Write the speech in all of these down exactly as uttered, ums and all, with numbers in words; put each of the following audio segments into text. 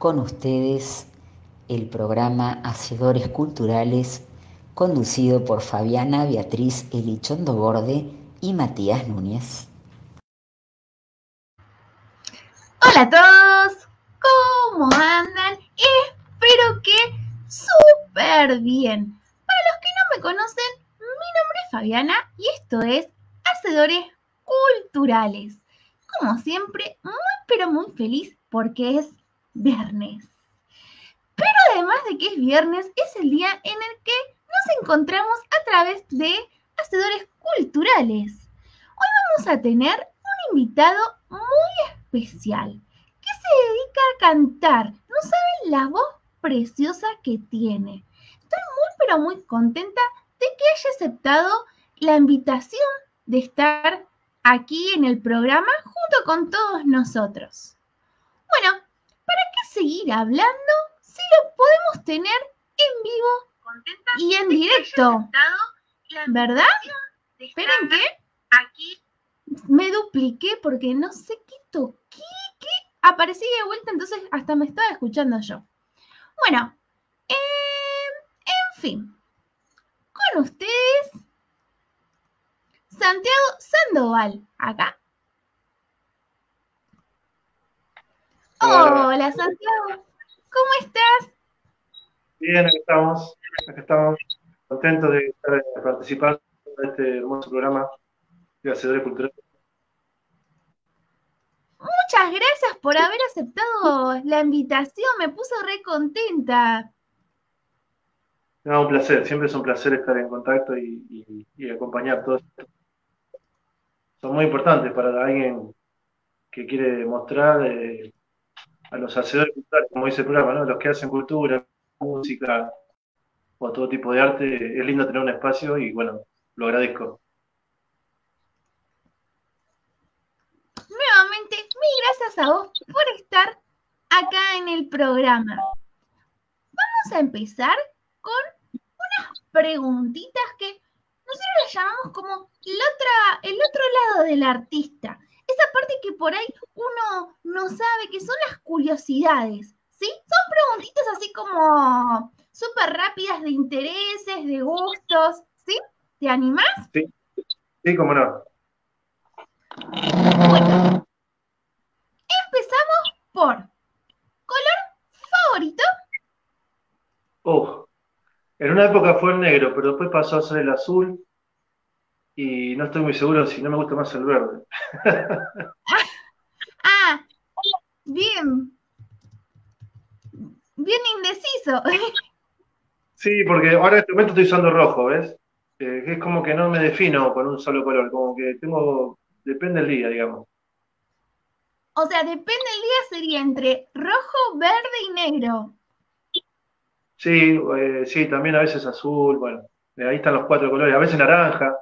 Con ustedes el programa Hacedores Culturales, conducido por Fabiana Beatriz Elizondo Borde y Matías Núñez. Hola a todos, ¿cómo andan? Espero que súper bien. Para los que no me conocen, mi nombre es Fabiana y esto es Hacedores Culturales. Como siempre, muy pero muy feliz porque es viernes. Pero además de que es viernes, es el día en el que nos encontramos a través de Hacedores Culturales. Hoy vamos a tener un invitado muy especial que se dedica a cantar. No saben la voz preciosa que tiene. Estoy muy pero muy contenta de que haya aceptado la invitación de estar aquí en el programa junto con todos nosotros. Bueno, ¿para qué seguir hablando si lo podemos tener en vivo contenta y en directo? ¿Verdad? Esperen que aquí me dupliqué porque no sé qué toqué, qué aparecí de vuelta, entonces hasta me estaba escuchando yo. Bueno, eh, en fin, con ustedes, Santiago Sandoval, acá. Hola, Hola Santiago, ¿cómo estás? Bien, aquí estamos, aquí estamos contentos de estar participando en este hermoso programa de Hacedores Culturales. Muchas gracias por haber aceptado la invitación, me puso re contenta. No, un placer, siempre es un placer estar en contacto y, y, y acompañar todos. Son muy importantes para alguien que quiere mostrar eh, a los hacedores culturales, como dice el programa, ¿no? Los que hacen cultura, música o todo tipo de arte. Es lindo tener un espacio y bueno, lo agradezco. Nuevamente, mil gracias a vos por estar acá en el programa. Vamos a empezar con unas preguntitas que nosotros las llamamos como el, otra, el otro lado del artista. Esa parte que por ahí uno no sabe, que son las curiosidades, ¿sí? Son preguntitas así como súper rápidas de intereses, de gustos, ¿sí? ¿Te animás? Sí, sí, cómo no. Bueno, empezamos por color favorito. Oh, en una época fue el negro, pero después pasó a ser el azul y no estoy muy seguro si no me gusta más el verde. Ah, bien, bien indeciso. Sí, porque ahora en este momento estoy usando rojo, ¿ves? Eh, es como que no me defino con un solo color, como que tengo, depende del día, digamos. O sea, depende del día, sería entre rojo, verde y negro. Sí, eh, sí, también a veces azul, bueno, eh, ahí están los cuatro colores, a veces naranja.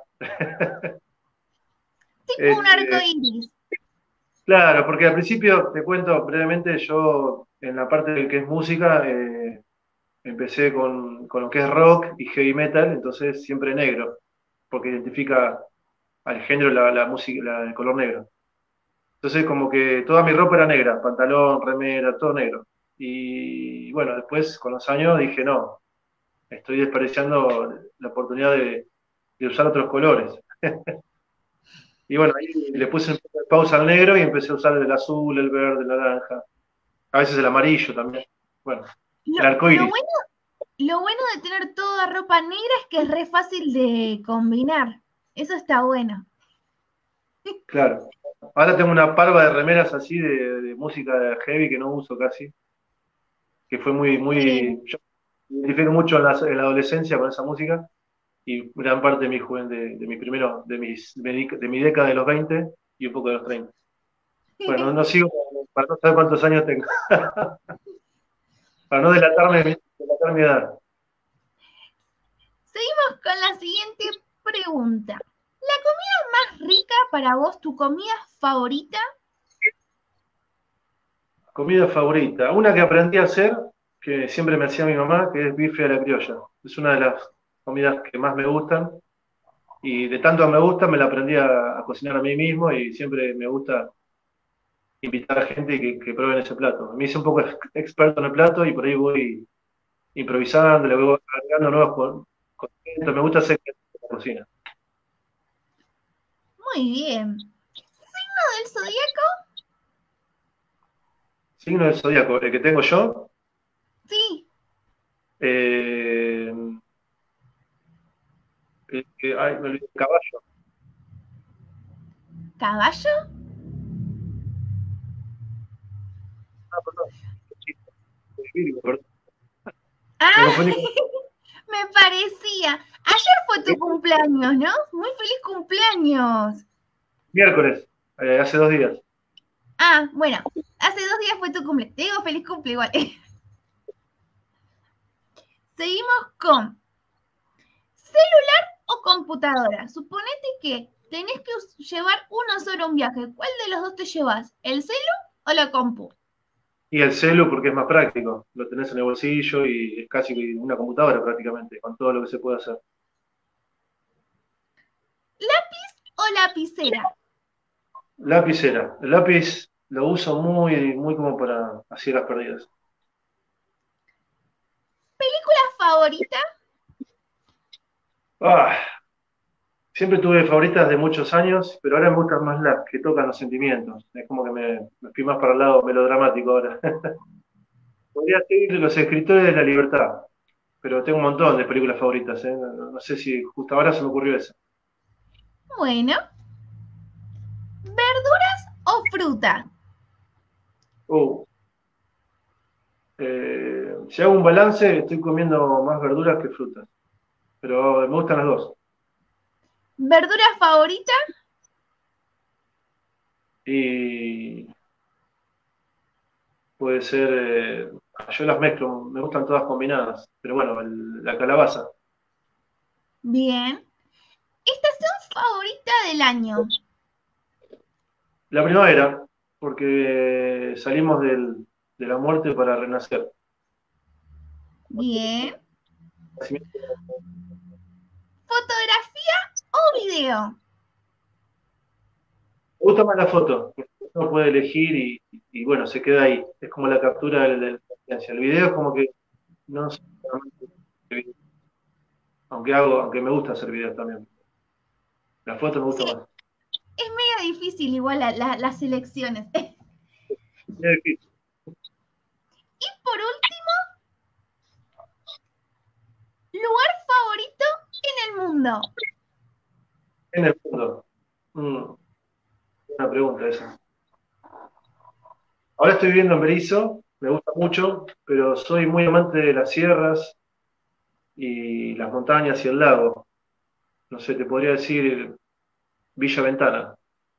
Tipo un arco Este, iris. claro, porque al principio, te cuento brevemente, yo en la parte de que es música, eh, empecé con, con lo que es rock y heavy metal, entonces siempre negro, porque identifica al género la, la música, la- el color negro. Entonces como que toda mi ropa era negra, pantalón, remera, todo negro. Y bueno, después con los años dije, no, estoy desperdiciando la oportunidad de, de usar otros colores. Y bueno, ahí le puse pausa al negro y empecé a usar el azul, el verde, el naranja, a veces el amarillo también. Bueno, Lo, el arco lo iris, bueno, lo bueno de tener toda ropa negra es que es re fácil de combinar. Eso está bueno. claro. Ahora tengo una parva de remeras así de, de música heavy que no uso casi, que fue muy, Sí. muy, yo me identifico mucho en la, en la adolescencia con esa música y gran parte de mi juventud, de, de mi primero, de, mis, de, mi, de mi década de los veinte y un poco de los treinta. Bueno, no, no sigo para no saber cuántos años tengo, para no delatarme, delatar mi edad. Seguimos con la siguiente pregunta. ¿La comida más rica para vos, tu comida favorita? Comida favorita, una que aprendí a hacer, que siempre me hacía mi mamá, que es bife a la criolla. Es una de las comidas que más me gustan y de tanto me gusta me la aprendí a, a cocinar a mí mismo y siempre me gusta invitar a gente que, que prueben ese plato. Me hice un poco ex- experto en el plato y por ahí voy improvisando, le voy agregando nuevos con- condimentos. Me gusta hacer la cocina. Muy bien. ¿Signo del zodíaco? Signo del zodíaco, el que tengo yo, Sí. eh, el que, ay, me olvidé, caballo. ¿Caballo? Ah, perdón, chiste, Virgo, perdón. Me Ah, confundí con me parecía. Ayer fue tu cumpleaños, ¿no? Muy feliz cumpleaños. miércoles, eh, hace dos días. Ah, bueno, hace dos días fue tu cumple. Te digo feliz cumple igual. Seguimos con celular o computadora. Suponete que tenés que llevar uno solo a un viaje. ¿Cuál de los dos te llevas? ¿El celu o la compu? Y el celu porque es más práctico, lo tenés en el bolsillo y es casi una computadora prácticamente, con todo lo que se puede hacer. ¿Lápiz o lapicera? Lapicera. El lápiz lo uso muy, muy como para así las perdidas. ¿Película favorita? Ah, siempre tuve favoritas de muchos años, pero ahora me gustan más las que tocan los sentimientos. Es como que me, me fui más para el lado melodramático ahora. Podría ser Los Escritores de la Libertad, pero tengo un montón de películas favoritas, ¿eh? No, no sé si justo ahora se me ocurrió esa. Bueno, ¿verduras o fruta? Uh, eh, si hago un balance, estoy comiendo más verduras que frutas, pero me gustan las dos. ¿Verdura favorita? Y puede ser, eh, yo las mezclo, me gustan todas combinadas, pero bueno, el- la calabaza. Bien. ¿Estación favorita del año? La primavera, porque salimos del- de la muerte para renacer. Bien. ¿Fotografía o video? Me gusta más la foto, porque uno puede elegir y, y, bueno, se queda ahí. Es como la captura de la experiencia. El video es como que no soy realmente de video, aunque hago, aunque me gusta hacer videos también. La foto me gusta Sí, más. es media difícil igual la- la- las elecciones. Es difícil. Y por último, lugar favorito en el mundo. En el mundo. Mm, una pregunta esa. Ahora estoy viviendo en Berizo, me gusta mucho, pero soy muy amante de las sierras y las montañas y el lago. No sé, te podría decir Villa Ventana.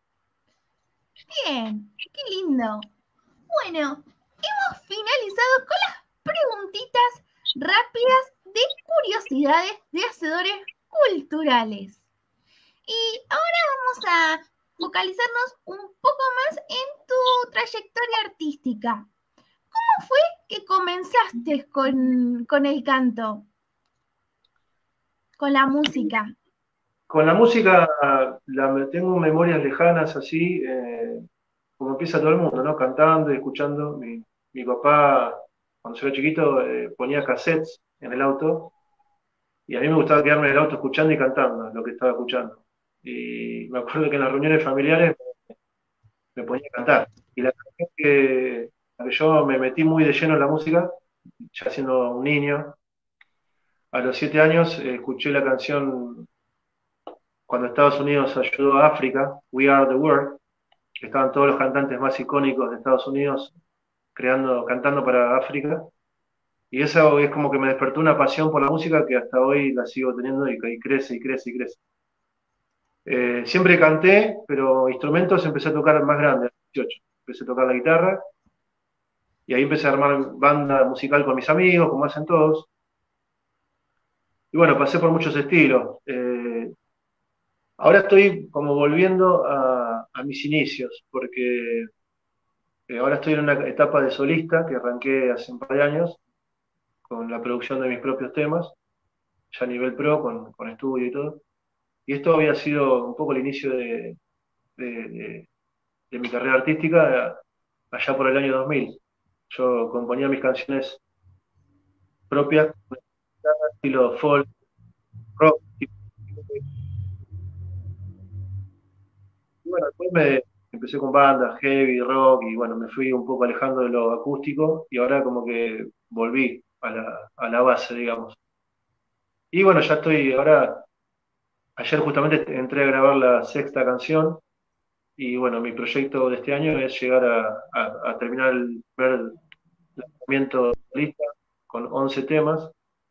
Bien, qué lindo. Bueno, hemos finalizado con las preguntitas rápidas de curiosidades de hacedores culturales. Y ahora vamos a focalizarnos un poco más en tu trayectoria artística. ¿Cómo fue que comenzaste con, con el canto, con la música? Con la música la, tengo memorias lejanas así, eh, como empieza todo el mundo, ¿no? Cantando y escuchando. Mi, mi papá, cuando yo era chiquito, eh, ponía cassettes en el auto y a mí me gustaba quedarme en el auto escuchando y cantando lo que estaba escuchando. Y me acuerdo que en las reuniones familiares me ponía a cantar. Y la canción que, la que yo me metí muy de lleno en la música, ya siendo un niño, a los siete años eh, escuché la canción cuando Estados Unidos ayudó a África, We Are the World, que estaban todos los cantantes más icónicos de Estados Unidos creando, cantando para África. Y eso es como que me despertó una pasión por la música que hasta hoy la sigo teniendo y, y crece y crece y crece. Eh, siempre canté, pero instrumentos empecé a tocar más grande, a los dieciocho. Empecé a tocar la guitarra y ahí empecé a armar banda musical con mis amigos, como hacen todos. Y bueno, pasé por muchos estilos. Eh, ahora estoy como volviendo a, a mis inicios, porque eh, ahora estoy en una etapa de solista que arranqué hace un par de años con la producción de mis propios temas, ya a nivel pro, con, con estudio y todo. Y esto había sido un poco el inicio de, de, de, de mi carrera artística. allá por el año dos mil. Yo componía mis canciones propias, estilo folk, rock. Y bueno, después me empecé con bandas, heavy, rock, y bueno, me fui un poco alejando de lo acústico, y ahora como que volví a la, a la base, digamos. Y bueno, ya estoy, ahora, ayer justamente entré a grabar la sexta canción, y bueno, mi proyecto de este año es llegar a, a- a terminar el primer lanzamiento de la lista con once temas.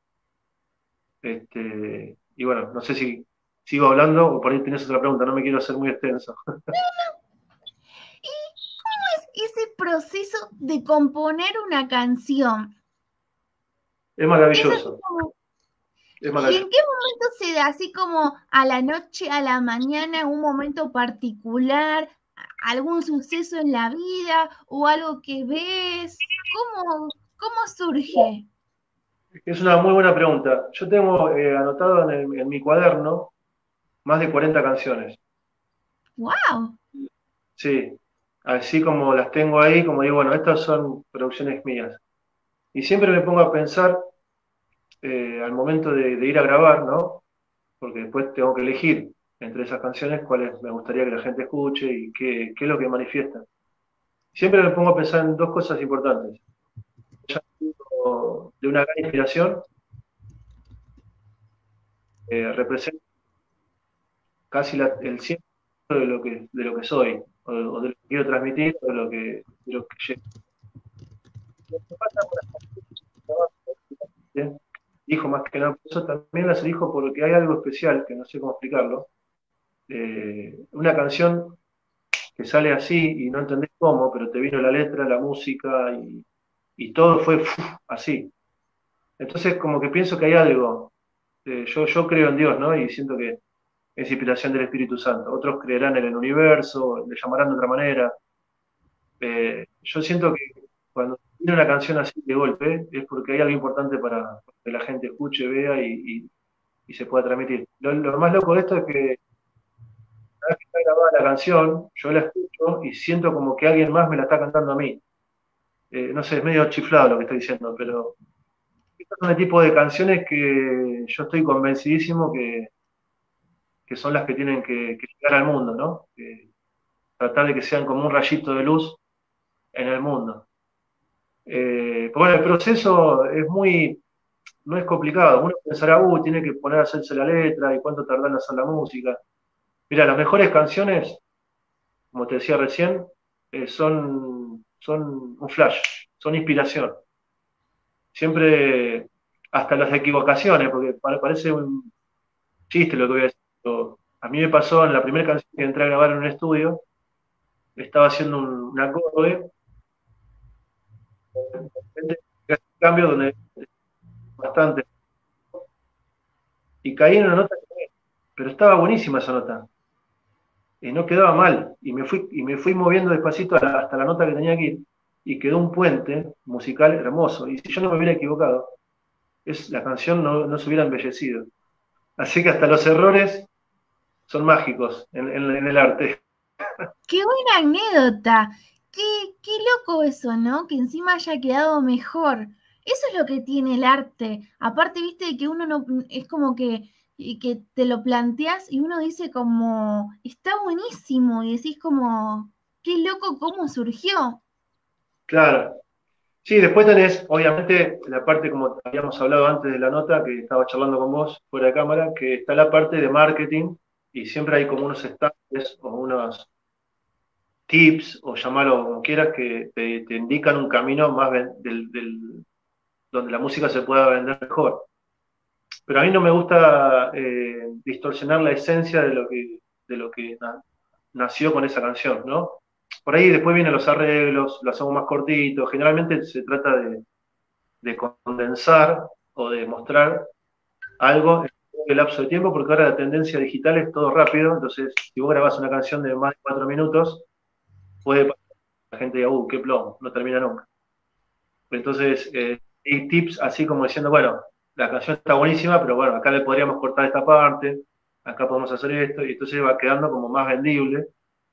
Este, y bueno, no sé si sigo hablando o por ahí tenés otra pregunta, no me quiero hacer muy extenso. ¿Y cómo es ese proceso de componer una canción? Es Es así maravilloso, como, es ¿y maravilloso. en qué momento se da? ¿Así como a la noche, a la mañana, en un momento particular, a- algún suceso en la vida o algo que ves? ¿Cómo, cómo surge? Es una muy buena pregunta. Yo tengo eh, anotado en, el- en mi cuaderno más de cuarenta canciones. ¡Wow! Sí, así como las tengo ahí, como digo, bueno, estas son producciones mías. Y siempre me pongo a pensar eh, al momento de, de ir a grabar, ¿no? Porque después tengo que elegir entre esas canciones cuáles me gustaría que la gente escuche y qué, qué es lo que manifiestan. Siempre me pongo a pensar en dos cosas importantes. O de una gran inspiración, eh, representa casi la- el cien por ciento de lo que, de lo que soy, o, o de lo que quiero transmitir, o de lo que, de lo que llevo. Lo que pasa con las canciones, dijo más que nada, por eso también las elijo porque hay algo especial, que no sé cómo explicarlo. Eh, una canción que sale así y no entendés cómo, pero te vino la letra, la música y, y todo fue ¡fuf! Así. Entonces como que pienso que hay algo. Eh, yo, yo creo en Dios, ¿no? Y siento que es inspiración del Espíritu Santo. Otros creerán en el universo, le llamarán de otra manera. Eh, yo siento que cuando tiene una canción así de golpe es porque hay algo importante para que la gente escuche, vea y, y- y se pueda transmitir. Lo, lo más loco de esto es que una vez que está grabada la canción, yo la escucho y siento como que alguien más me la está cantando a mí. Eh, no sé, es medio chiflado lo que estoy diciendo, pero estos son el tipo de canciones que yo estoy convencidísimo que, que son las que tienen que, que llegar al mundo, ¿no? Que tratar de que sean como un rayito de luz en el mundo. Eh, pero bueno, el proceso es muy, no es complicado. Uno pensará, uy, tiene que poner a hacerse la letra y cuánto tardan en hacer la música. Mira, las mejores canciones, como te decía recién, eh, son, son un flash, son inspiración. Siempre, hasta las equivocaciones, porque pa- parece un chiste lo que voy a decir. Pero a mí me pasó en la primera canción que entré a grabar en un estudio, estaba haciendo un, un acorde, de cambio donde bastante, y caí en una nota, pero estaba buenísima esa nota. Y no quedaba mal. Y me fui, y me fui moviendo despacito hasta la nota que tenía que ir. Y quedó un puente musical hermoso. Y si yo no me hubiera equivocado, es, la canción no, no se hubiera embellecido. Así que hasta los errores son mágicos en, en- en el arte. ¡Qué buena anécdota! Qué, qué loco eso, ¿no? Que encima haya quedado mejor. Eso es lo que tiene el arte. Aparte, viste, de que uno no, es como que, y que te lo planteas y uno dice como, está buenísimo, y decís como, qué loco cómo surgió. Claro. Sí, después tenés, obviamente, la parte, como habíamos hablado antes de la nota, que estaba charlando con vos fuera de cámara, que está la parte de marketing, y siempre hay como unos estándares o unos tips, o llamarlo como quieras, que te, te indican un camino más ven- del, del- donde la música se pueda vender mejor. Pero a mí no me gusta eh, distorsionar la esencia de lo que, de lo que na- nació con esa canción, ¿no? Por ahí después vienen los arreglos, los hacemos más cortitos. Generalmente se trata de, de condensar o de mostrar algo en un lapso de tiempo, porque ahora la tendencia digital es todo rápido. Entonces, si vos grabás una canción de más de cuatro minutos, puede pasar que la gente diga, uh, qué plomo, no termina nunca. Entonces, eh, hay tips así como diciendo, bueno, la canción está buenísima, pero bueno, acá le podríamos cortar esta parte, acá podemos hacer esto, y entonces va quedando como más vendible.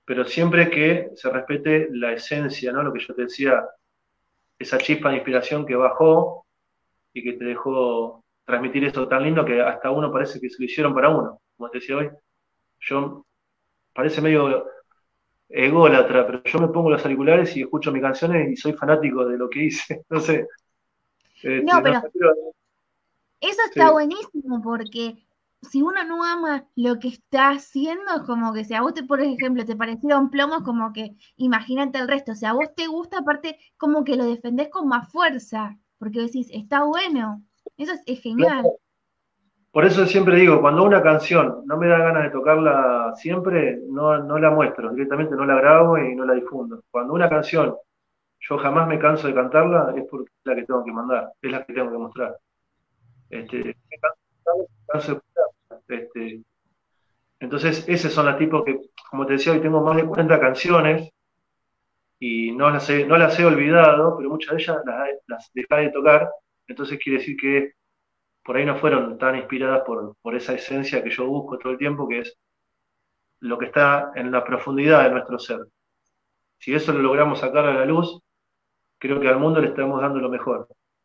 pero siempre que se respete la esencia, ¿no? Lo que yo te decía, esa chispa de inspiración que bajó y que te dejó transmitir esto tan lindo que hasta uno parece que se lo hicieron para uno, como te decía hoy. Yo, parece medio ególatra, pero yo me pongo los auriculares y escucho mis canciones y soy fanático de lo que hice. No sé, No, este, no pero sé, pero, eso está sí. buenísimo porque si uno no ama lo que está haciendo, es como que si a vos, te, por ejemplo, te parecieron plomos, como que imagínate el resto. Si a vos te gusta, aparte, como que lo defendés con más fuerza, porque decís, está bueno. Eso es, es genial. Por eso siempre digo, cuando una canción no me da ganas de tocarla siempre, no, no la muestro, directamente no la grabo y no la difundo. Cuando una canción yo jamás me canso de cantarla, es porque es la que tengo que mandar, es la que tengo que mostrar. Este, me canso de cantarla, me canso de escucharla. Este, entonces, esos son los tipos que, como te decía, hoy tengo más de cuarenta canciones y no las he, no las he olvidado, pero muchas de ellas las, las dejé de tocar, entonces quiere decir que por ahí no fueron tan inspiradas por, por esa esencia que yo busco todo el tiempo, que es lo que está en la profundidad de nuestro ser. Si eso lo logramos sacar a la luz, creo que al mundo le estamos dando lo mejor.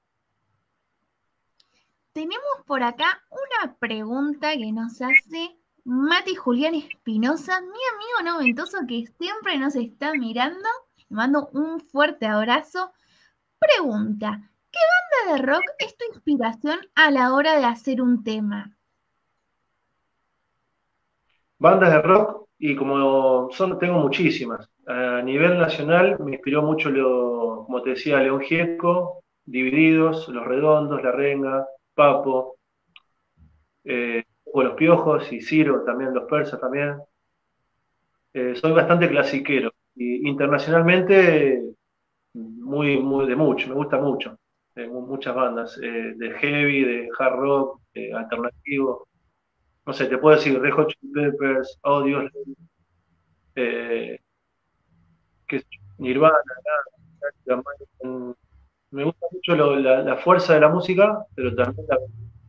Tenemos por acá una pregunta que nos hace Mati Julián Espinosa, mi amigo noventoso que siempre nos está mirando. Le mando un fuerte abrazo. Pregunta, ¿qué banda de rock es tu inspiración a la hora de hacer un tema? Bandas de rock, y como son, tengo muchísimas. A nivel nacional me inspiró mucho, lo, como te decía, León Gieco, Divididos, Los Redondos, La Renga, Papo, eh, o Los Piojos y Ciro, también Los Persas también. Eh, soy bastante clasiquero. Y internacionalmente, muy, muy de mucho, me gusta mucho. Eh, muchas bandas, eh, de heavy, de hard rock, de alternativo. No sé, te puedo decir Red Hot Chili Peppers, Audios, eh, qué sé yo, Nirvana, Nirvana, me gusta mucho lo- la, la fuerza de la música, pero también la,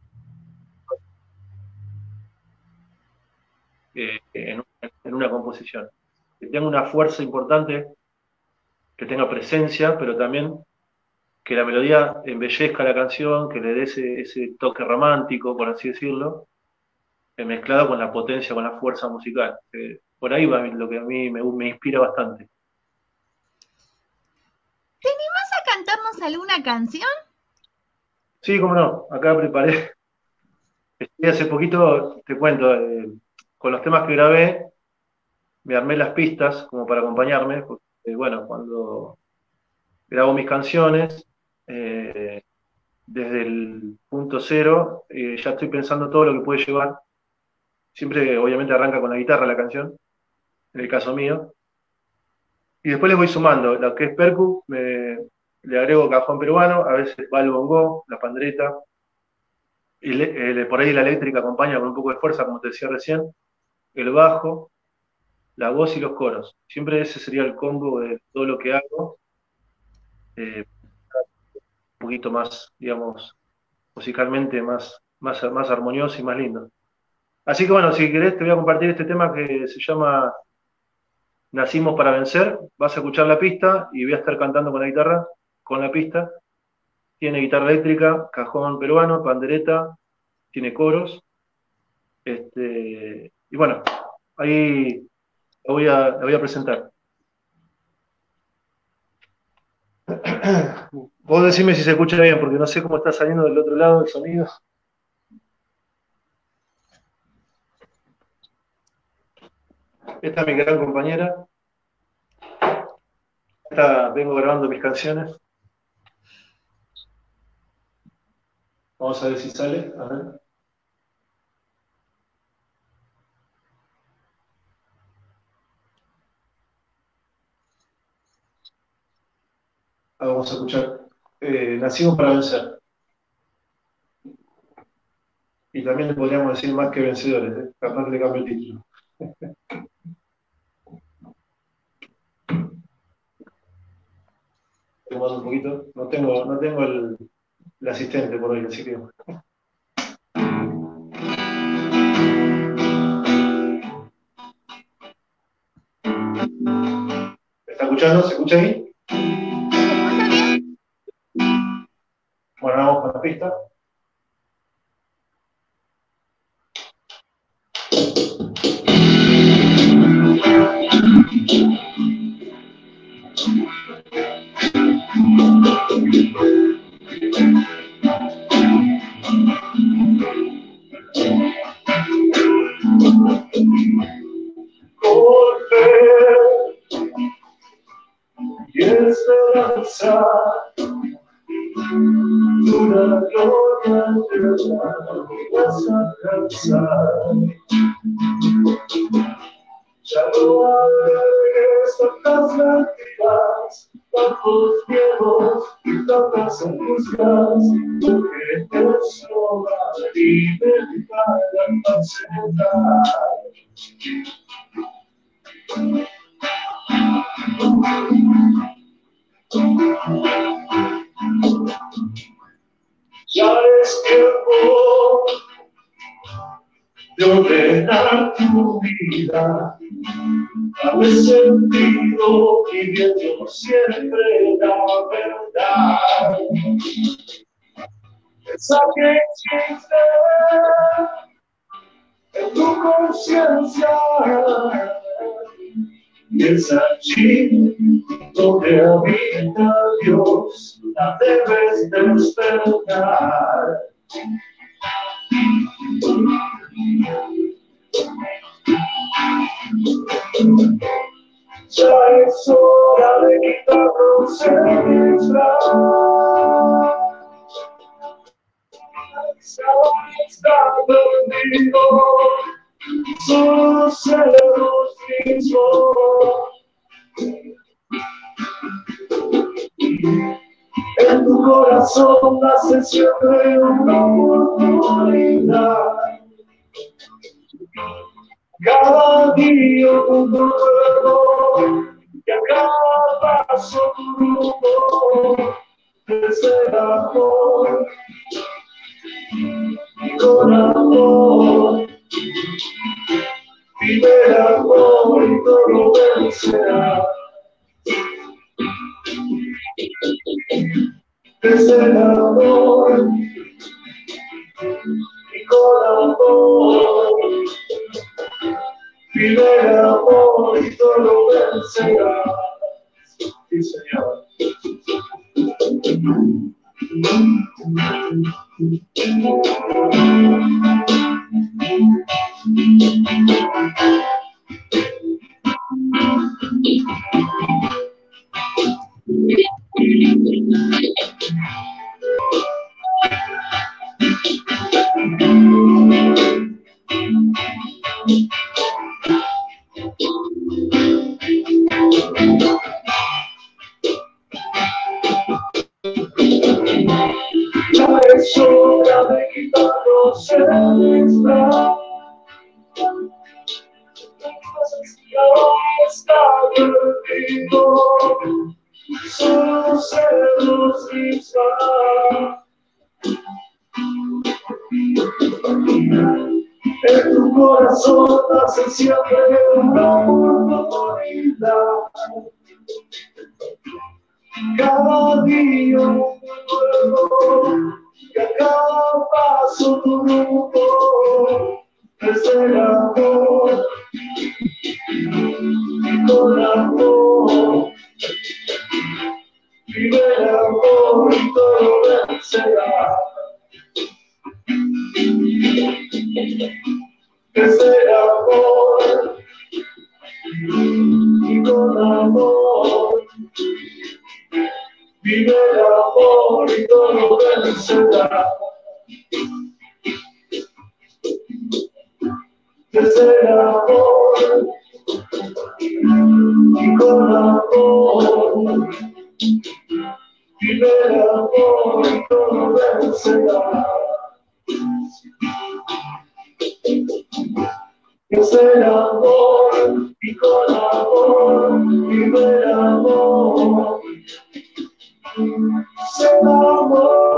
eh, en, en una composición. Que tenga una fuerza importante, que tenga presencia, pero también que la melodía embellezca la canción, que le dé ese, ese toque romántico, por así decirlo, eh, mezclado con la potencia, con la fuerza musical. Eh, por ahí va lo que a mí me, me inspira bastante. ¿Te animás a cantarnos alguna canción? Sí, cómo no, acá preparé. Estoy hace poquito, te cuento, eh, con los temas que grabé, me armé las pistas como para acompañarme, porque eh, bueno, cuando grabo mis canciones, eh, desde el punto cero, eh, ya estoy pensando todo lo que puede llevar. Siempre, obviamente, arranca con la guitarra la canción, en el caso mío, y después les voy sumando. Lo que es percu, me, le agrego cajón peruano, a veces va el bongo, la pandreta, y le- eh, por ahí la eléctrica acompaña con un poco de fuerza, como te decía recién, el bajo, la voz y los coros. Siempre ese sería el combo de todo lo que hago, eh, un poquito más, digamos, musicalmente más, más, más armonioso y más lindo. Así que bueno, si querés te voy a compartir este tema que se llama Nacimos para Vencer. Vas a escuchar la pista y voy a estar cantando con la guitarra, con la pista. Tiene guitarra eléctrica, cajón peruano, pandereta, tiene coros. Este, y bueno, ahí la voy a, la voy a presentar. Vos decime si se escucha bien, porque no sé cómo está saliendo del otro lado el sonido. Esta es mi gran compañera. Esta, vengo grabando mis canciones. Vamos a ver si sale. A ver. Ah, vamos a escuchar. Eh, Nacimos para Vencer. Y también le podríamos decir más que vencedores, ¿eh? Capaz le cambio el título. Tomás un poquito. No tengo, no tengo el, el asistente por hoy, así que. escuchando? ¿Se escucha ahí? ¿Se escucha bien? Bueno, vamos con la pista. Por fe y esperanza, una gloria eterna vas a alcanzar. Ya no habrás tantas lágrimas, tantos miedos y tantas angustias, porque te sobra libertad al apacentar. Ya es tiempo de ordenar tu vida, dale sentido viviendo siempre la verdad. Esa que existe en tu conciencia, y es allí donde habita Dios, la debes despertar. Ya es hora de quitarnos el disfraz. Está perdido, solo ser los mismos. En tu corazón nace siempre una oportunidad. Cada día un mundo nuevo, y a cada paso tu rumbo, desde el amor y con amor, vive el amor y todo vencerá. Desde el amor y con amor, vive el amor y todo vencerá. Sí, Señor. Ya es hora de quitarnos el disfraz. Está perdido, solo ser los mismos. En tu corazón nace siempre una oportunidad. Cada día un nuevo, y a cada paso tu rumbo, desde el amor y con amor, vive el amor y todo vencerá. Desde el amor y con amor, vive el amor y todo vencerá. Desde el amor y con amor, vive el amor y todo vencerá. Desde el amor y con amor, vive el amor. Se amor.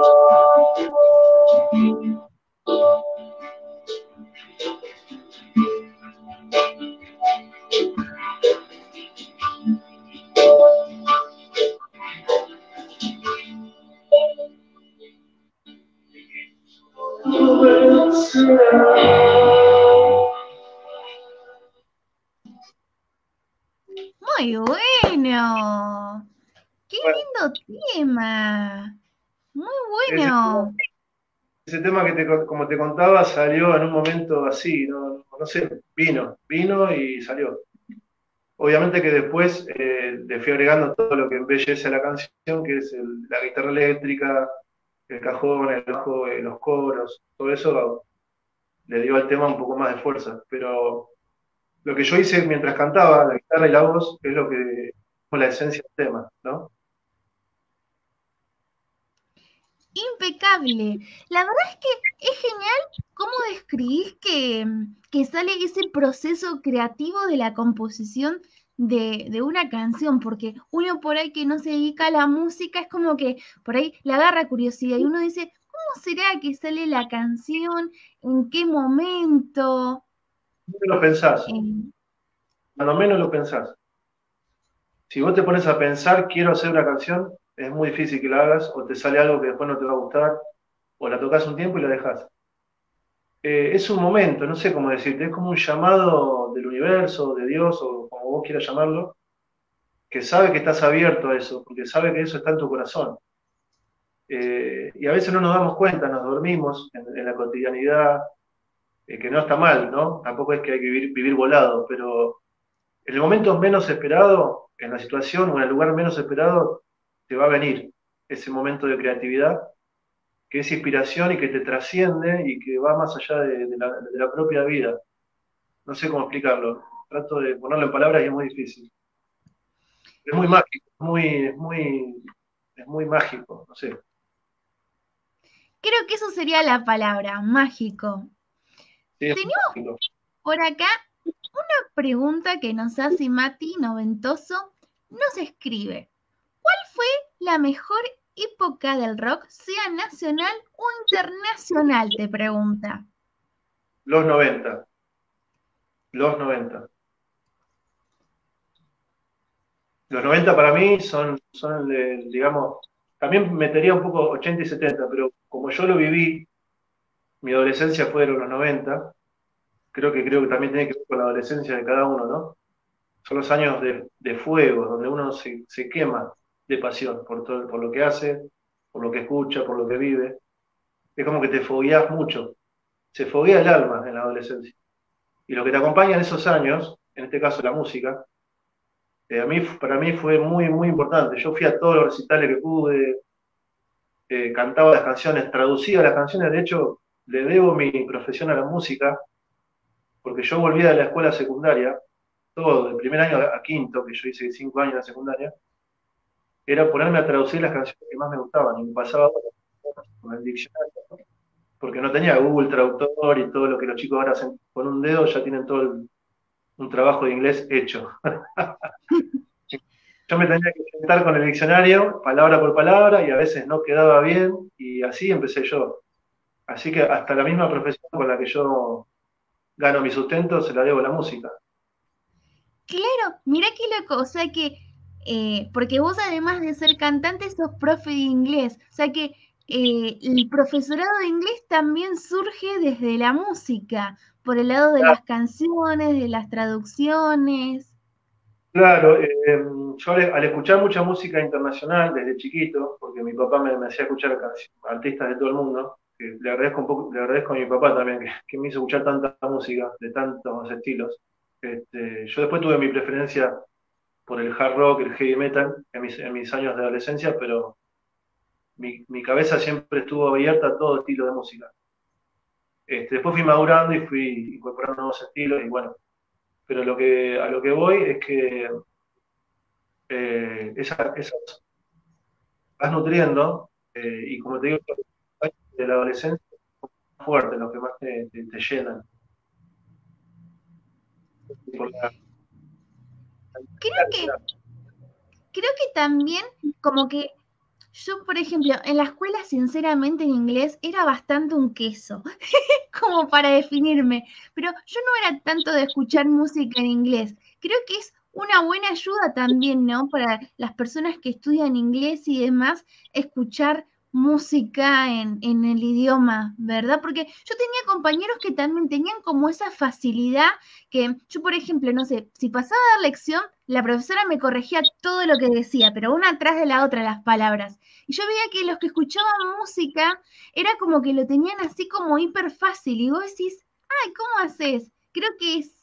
Muy bueno. Qué Bueno, lindo tema. Muy ese, bueno. ese tema que te, co- como te contaba salió en un momento así, no, no sé, vino, vino y salió. Obviamente que después eh, le fui agregando todo lo que embellece a la canción, que es el- la guitarra eléctrica, el cajón, el bajo, eh, los coros, todo eso le dio al tema un poco más de fuerza. Pero lo que yo hice mientras cantaba, la guitarra y la voz, es lo que fue la esencia del tema, ¿no? Impecable. La verdad es que es genial cómo describís que, que sale ese proceso creativo de la composición de, de una canción, porque uno por ahí que no se dedica a la música es como que por ahí le agarra curiosidad y uno dice, ¿cómo será que sale la canción? ¿En qué momento? No lo pensás, Eh, cuando menos lo pensás. Si vos te pones a pensar, quiero hacer una canción, es muy difícil que la hagas, o te sale algo que después no te va a gustar, o la tocas un tiempo y la dejás. Eh, es un momento, no sé cómo decirte, es como un llamado del universo, de Dios, o como vos quieras llamarlo, que sabe que estás abierto a eso, porque sabe que eso está en tu corazón. Eh, y a veces no nos damos cuenta, nos dormimos en, en la cotidianidad, eh, que no está mal, ¿no? Tampoco es que hay que vivir, vivir volado, pero en el momento menos esperado, en la situación o en el lugar menos esperado, te va a venir ese momento de creatividad, que es inspiración y que te trasciende y que va más allá de, de la, de la propia vida. No sé cómo explicarlo. Trato de ponerlo en palabras y es muy difícil. Es muy mágico, es muy, es muy, es muy mágico, no sé. Creo que eso sería la palabra, mágico. Sí, es muy Tenemos mágico. por acá una pregunta que nos hace Mati Noventoso. Nos escribe, ¿cuál fue la mejor época del rock, sea nacional o internacional? Te pregunta. Los noventa, los noventa. Los noventa para mí son, son eh, digamos, también metería un poco ochenta y setenta, pero como yo lo viví, mi adolescencia fue de los noventa, creo que creo que también tiene que ver con la adolescencia de cada uno, ¿no? Son los años de, de fuego, donde uno se, se quema de pasión por todo, por lo que hace, por lo que escucha, por lo que vive. Es como que te fogueás mucho, se foguea el alma en la adolescencia. Y lo que te acompaña en esos años, en este caso la música, eh, a mí, para mí fue muy, muy importante. Yo fui a todos los recitales que pude, eh, cantaba las canciones, traducía las canciones, de hecho, le debo mi profesión a la música, porque yo volvía de la escuela secundaria, todo, del primer año a quinto, que yo hice cinco años en la secundaria, era ponerme a traducir las canciones que más me gustaban, y me pasaba con el diccionario, ¿no? Porque no tenía Google Traductor y todo lo que los chicos ahora hacen con un dedo, ya tienen todo el- un trabajo de inglés hecho. Yo me tenía que sentar con el diccionario, palabra por palabra, y a veces no quedaba bien, y así empecé yo. Así que hasta la misma profesión con la que yo gano mi sustento se la debo a la música. Claro, mira qué loco, o sea que, eh, porque vos además de ser cantante sos profe de inglés, o sea que eh, el profesorado de inglés también surge desde la música, por el lado de las canciones, de las traducciones. Claro, eh, yo al, al escuchar mucha música internacional desde chiquito, porque mi papá me, me hacía escuchar canci- artistas de todo el mundo, que le agradezco un poco, le agradezco a mi papá también que, que me hizo escuchar tanta música de tantos estilos. Este, yo después tuve mi preferencia por el hard rock, el heavy metal en mis, en mis años de adolescencia, pero mi, mi cabeza siempre estuvo abierta a todo estilo de música. Este, después fui madurando y fui incorporando nuevos estilos y bueno, pero lo que, a lo que voy es que eh, esa, esas vas nutriendo, eh, y como te digo, de la adolescencia es fuerte, los que más te, te- te llenan. Por la Creo que, creo que también como que yo, por ejemplo, en la escuela, sinceramente, en inglés era bastante un queso, como para definirme, pero yo no era tanto de escuchar música en inglés. Creo que es una buena ayuda también, ¿no? Para las personas que estudian inglés y demás, escuchar música en, en el idioma, ¿verdad? Porque yo tenía compañeros que también tenían como esa facilidad que yo, por ejemplo, no sé, si pasaba a dar lección, la profesora me corregía todo lo que decía, pero una atrás de la otra las palabras. Y yo veía que los que escuchaban música era como que lo tenían así como hiper fácil. Y vos decís, ay, ¿cómo haces? Creo que es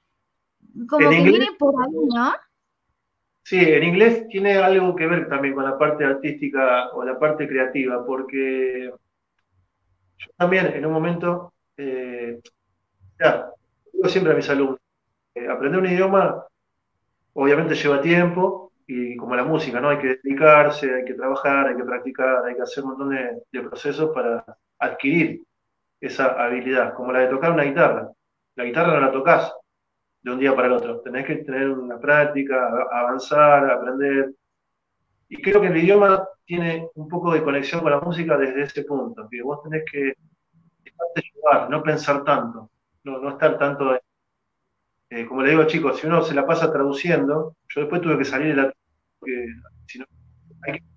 En como que inglés, viene por ahí, ¿no? sí, en inglés tiene algo que ver también con la parte artística o la parte creativa, porque yo también en un momento, eh, ya, digo siempre a mis alumnos, eh, aprender un idioma obviamente lleva tiempo y como la música, ¿no? Hay que dedicarse, hay que trabajar, hay que practicar, hay que hacer un montón de, de procesos para adquirir esa habilidad, como la de tocar una guitarra. La guitarra no la tocas de un día para el otro, tenés que tener una práctica, a- avanzar, aprender. Y creo que el idioma tiene un poco de conexión con la música desde ese punto, que vos tenés que dejarte llevar, no pensar tanto, no, no estar tanto, eh, como le digo chicos, si uno se la pasa traduciendo, yo después tuve que salir de la... porque si no, hay que-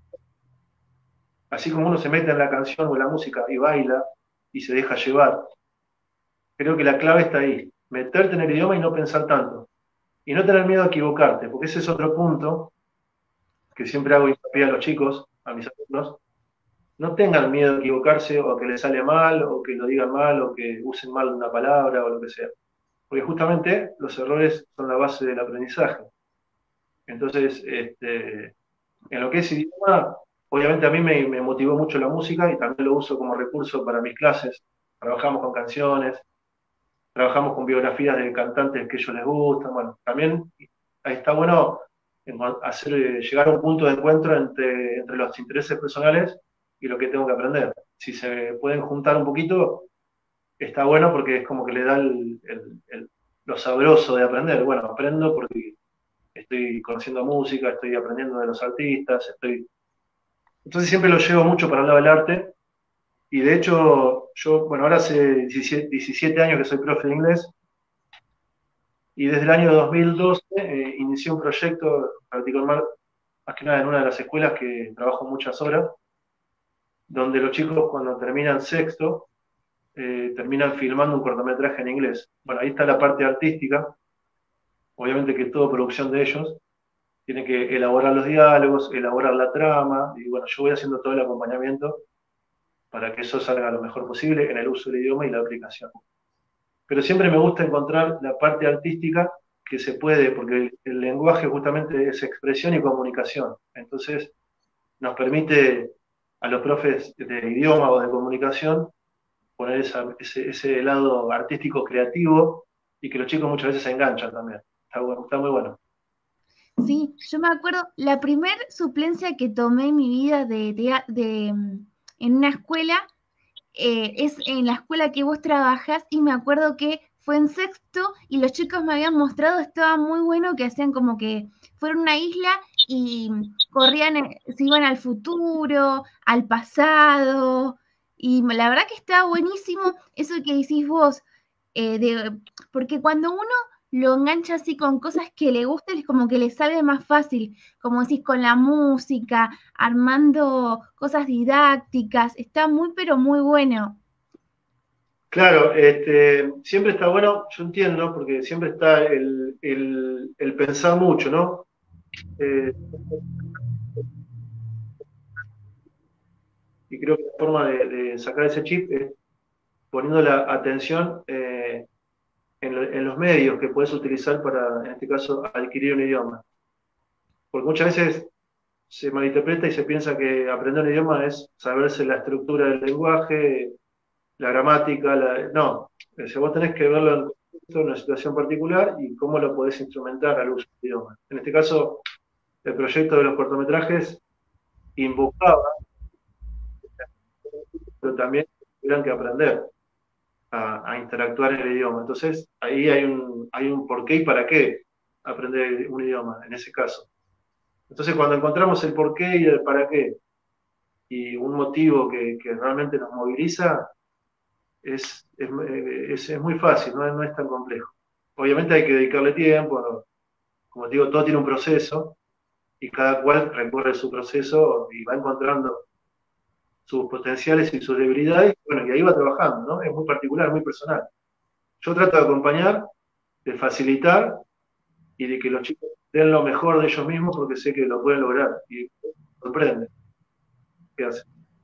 así como uno se mete en la canción o en la música y baila y se deja llevar, creo que la clave está ahí, meterte en el idioma y no pensar tanto. Y no tener miedo a equivocarte, porque ese es otro punto que siempre hago hincapié a los chicos, a mis alumnos. No tengan miedo a equivocarse o a que les sale mal, o que lo digan mal, o que usen mal una palabra o lo que sea. Porque justamente los errores son la base del aprendizaje. Entonces, este, en lo que es idioma, obviamente a mí me, me motivó mucho la música y también lo uso como recurso para mis clases. Trabajamos con canciones, trabajamos con biografías de cantantes que a ellos les gustan. Bueno, también ahí está bueno hacer, eh, llegar a un punto de encuentro entre, entre los intereses personales y lo que tengo que aprender. Si se pueden juntar un poquito, está bueno porque es como que le da el, el- el- lo sabroso de aprender. Bueno, aprendo porque estoy conociendo música, estoy aprendiendo de los artistas, estoy... Entonces siempre lo llevo mucho para el lado del arte y de hecho yo, bueno, ahora hace diecisiete, diecisiete años que soy profe de inglés. Y desde el año dos mil doce eh, inicié un proyecto, particular, más que nada en una de las escuelas que trabajo muchas horas, donde los chicos cuando terminan sexto, eh, terminan filmando un cortometraje en inglés. Bueno, ahí está la parte artística, obviamente que es todo producción de ellos, tienen que elaborar los diálogos, elaborar la trama, y bueno, yo voy haciendo todo el acompañamiento para que eso salga lo mejor posible en el uso del idioma y la aplicación. Pero siempre me gusta encontrar la parte artística que se puede, porque el, el lenguaje justamente es expresión y comunicación. Entonces, nos permite a los profes de idioma o de comunicación poner esa- ese, ese lado artístico creativo y que los chicos muchas veces se enganchan también. Está, bueno, está muy bueno. Sí, yo me acuerdo, la primer suplencia que tomé en mi vida de, de- de, mm, en una escuela eh, es en la escuela que vos trabajas y me acuerdo que fue en sexto y los chicos me habían mostrado, estaba muy bueno que hacían como que fueron a una isla y corrían, eh, se iban al futuro, al pasado y la verdad que estaba buenísimo eso que decís vos, eh, de, porque cuando uno lo engancha así con cosas que le gustan, es como que le sale más fácil, como decís, con la música, armando cosas didácticas, está muy pero muy bueno. Claro, este, siempre está bueno, yo entiendo, porque siempre está el, el- el pensar mucho, ¿no? Eh, y creo que la forma de, de sacar ese chip es poniendo la atención eh, en, lo- en los medios que puedes utilizar para, en este caso, adquirir un idioma. Porque muchas veces se malinterpreta y se piensa que aprender un idioma es saberse la estructura del lenguaje, la gramática, la... no. O sea, vos tenés que verlo en contexto, en una situación particular y cómo lo podés instrumentar al uso del idioma. En este caso, el proyecto de los cortometrajes invocaba, pero también tuvieran que aprender a, a interactuar en el idioma. Entonces, ahí hay un, hay un por qué y para qué aprender un idioma, en ese caso. Entonces, cuando encontramos el por qué y el para qué, y un motivo que, que realmente nos moviliza, es, es, es, es muy fácil, no es, no es tan complejo. Obviamente hay que dedicarle tiempo, ¿no? Como te digo, todo tiene un proceso y cada cual recorre su proceso y va encontrando sus potenciales y sus debilidades, bueno, y ahí va trabajando, ¿no? Es muy particular, muy personal. Yo trato de acompañar, de facilitar y de que los chicos den lo mejor de ellos mismos porque sé que lo pueden lograr y sorprende. ¿Qué hacen?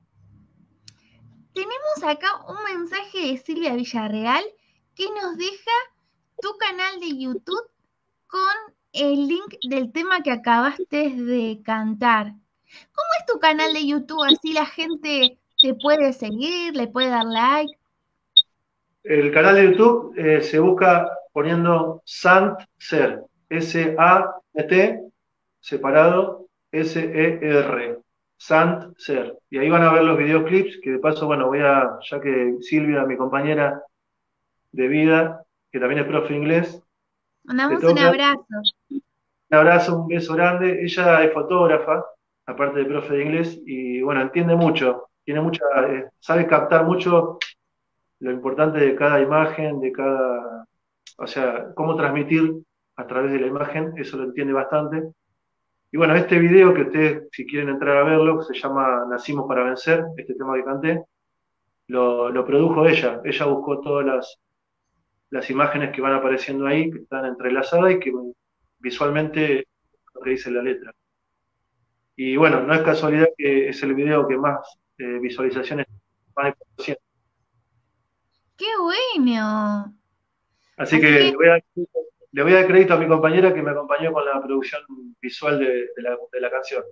Tenemos acá un mensaje de Silvia Villarreal que nos deja tu canal de YouTube con el link del tema que acabaste de cantar. ¿Cómo es tu canal de YouTube? Así la gente te puede seguir, le puede dar like. El canal de YouTube eh, se busca poniendo Sant Ser, S A T, separado, S E R, Sant Ser. Y ahí van a ver los videoclips, que de paso, bueno, voy a, ya que Silvia, mi compañera de vida, que también es profe de inglés, te Mandamos un toca. abrazo. Un abrazo, un beso grande. Ella es fotógrafa, aparte de profe de inglés, y bueno, entiende mucho, tiene mucha, eh, sabe captar mucho lo importante de cada imagen, de cada, o sea, cómo transmitir a través de la imagen, eso lo entiende bastante. Y bueno, este video que ustedes, si quieren entrar a verlo, se llama Nacimos para Vencer, este tema que canté, lo, lo produjo ella. Ella buscó todas las, las imágenes que van apareciendo ahí, que están entrelazadas y que visualmente lo que dice la letra. Y bueno, no es casualidad que es el video que más eh, visualizaciones, más de por ciento. ¡Qué bueno! Así, Así que, que le, voy a, le voy a dar crédito a mi compañera que me acompañó con la producción visual de, de, la, de la canción.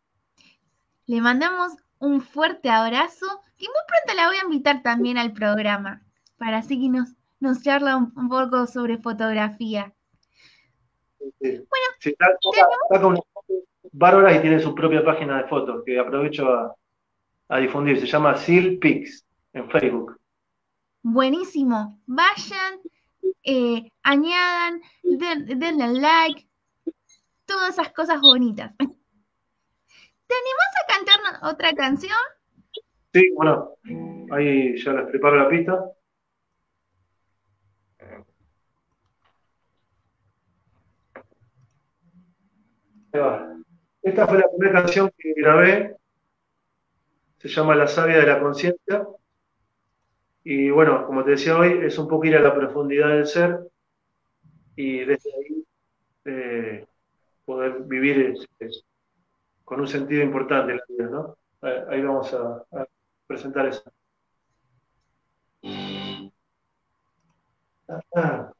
le mandamos un fuerte abrazo y muy pronto la voy a invitar también al programa para así que nos, nos charla un, un poco sobre fotografía. Sí. Bueno, sí, está, está con bárbaras y tiene su propia página de fotos que aprovecho a, a difundir. Se llama Sil Pics en Facebook. Buenísimo. Vayan, eh, añadan, den, denle like, todas esas cosas bonitas. ¿Te animás a cantar otra canción? Sí, bueno, ahí ya les preparo la pista. Esta fue la primera canción que grabé, se llama La Savia de la Conciencia, y bueno, como te decía hoy, es un poco ir a la profundidad del ser, y desde ahí eh, poder vivir este, con un sentido importante en la vida, ¿no? Ahí vamos a, a presentar eso. Ah.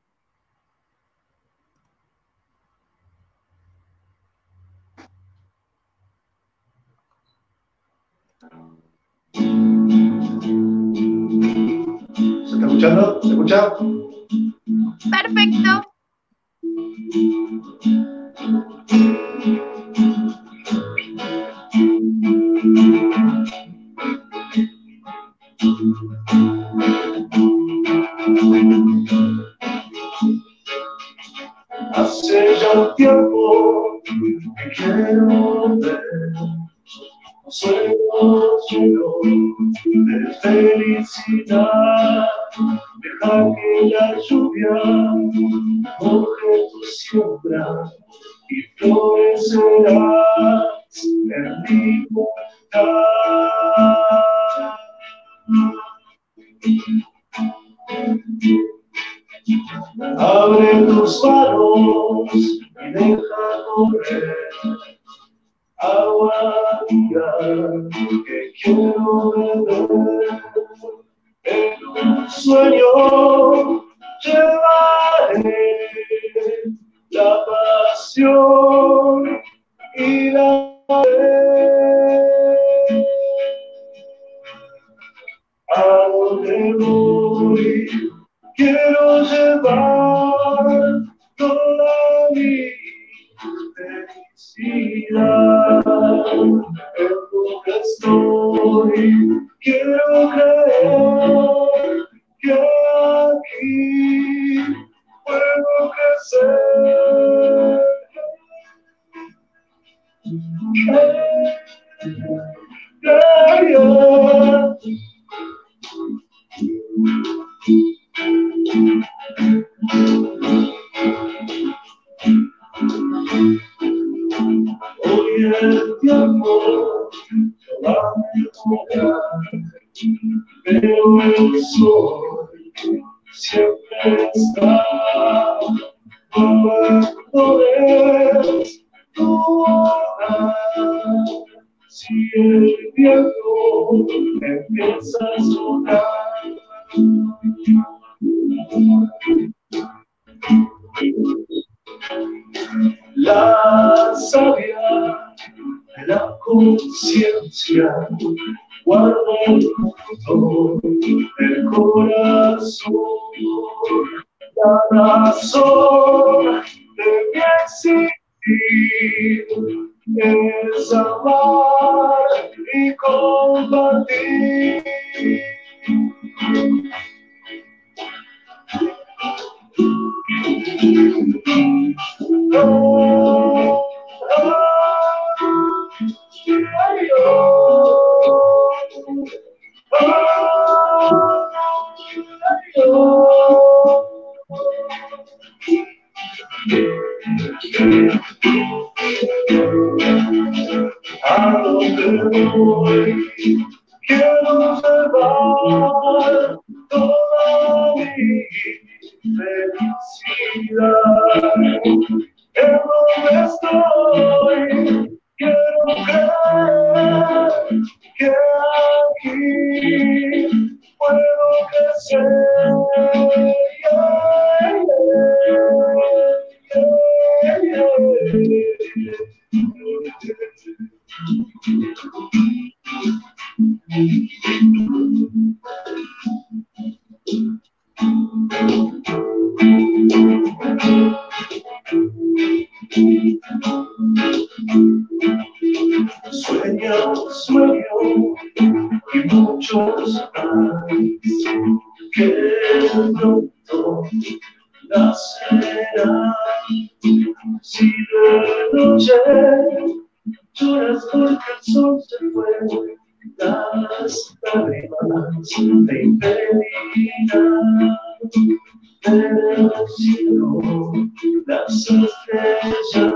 ¿Se está escuchando? ¿Se escucha? Perfecto. Hace ya un tiempo que quiero ver un sueño lleno de felicidad. Deja que la lluvia moje tu siembra y florecerás en libertad. Abre tus manos y deja correr agua viva que quiero beber. En un sueño llevaré la pasión y la fe. A donde voy quiero llevar toda mi felicidad. En tu que estoy, quiero creer que aquí puedo crecer. Yeah, yeah. Hoy el tiempo se va a siempre está. Podés dudar si el viento empieza a sonar. La savia de la conciencia guarda el fruto del corazón. La razón de mi existir es amar y compartir. Oh, oh, ay, oh, oh, ay, oh. A donde voy, quiero llevar toda mi felicidad. En donde estoy, quiero creer que aquí puedo crecer. Yeah, yeah, yeah, yeah. Sueño, sueño y muchos hay que pronto nacerán. Si de noche lloras porque el sol se fue, las lágrimas te impedirán ver el cielo, las estrellas.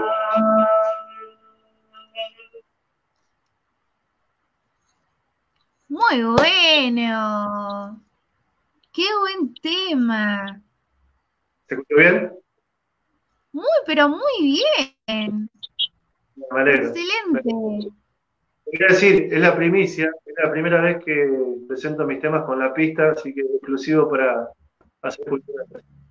Muy bueno. Qué buen tema. ¿Se escuchó bien? Muy, pero muy bien. Me alegro. Excelente. Quería decir, es la primicia, es la primera vez que presento mis temas con la pista, así que es exclusivo para hacer cultura.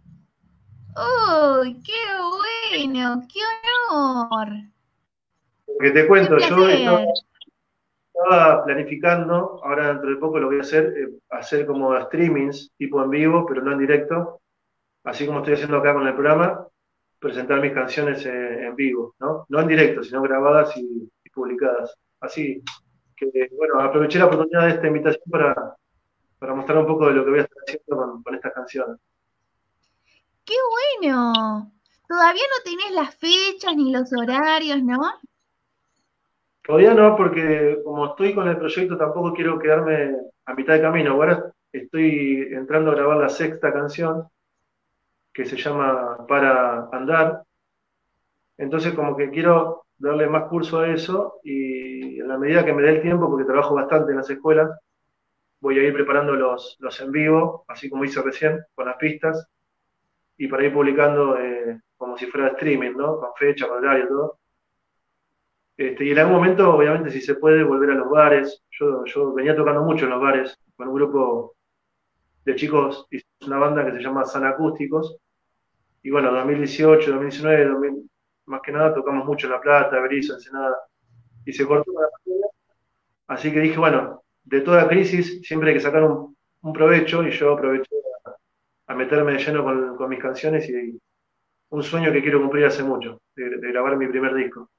¡Uy, qué bueno! ¡Qué honor! Porque te ¡Qué cuento, yo estaba, placer! estaba planificando, ahora dentro de poco lo voy a hacer, eh, hacer como streamings, tipo en vivo, pero no en directo, así como estoy haciendo acá con el programa, presentar mis canciones eh, en vivo, ¿no? No en directo, sino grabadas y, y publicadas. Así que, bueno, aproveché la oportunidad de esta invitación para, para mostrar un poco de lo que voy a estar haciendo con, con estas canciones. ¡Qué bueno! Todavía no tenés las fechas ni los horarios, ¿no? Todavía no, porque como estoy con el proyecto tampoco quiero quedarme a mitad de camino. Ahora estoy entrando a grabar la sexta canción, que se llama Para Andar. Entonces como que quiero darle más curso a eso y en la medida que me dé el tiempo, porque trabajo bastante en las escuelas, voy a ir preparando los, los en vivo, así como hice recién, con las pistas, y para ir publicando eh, como si fuera streaming, ¿no? Con fecha, con horario, todo. Este, y en algún momento, obviamente, si se puede, volver a los bares. Yo, yo venía tocando mucho en los bares con un grupo de chicos, hicimos una banda que se llama San Acústicos. Y bueno, dos mil dieciocho, dos mil diecinueve, dos mil, más que nada tocamos mucho en La Plata, Berizo, Ensenada. Y se cortó la pandemia. Así que dije, bueno, de toda crisis siempre hay que sacar un, un provecho. Y yo aproveché a, a meterme de lleno con, con mis canciones y un sueño que quiero cumplir hace mucho, de, de grabar mi primer disco.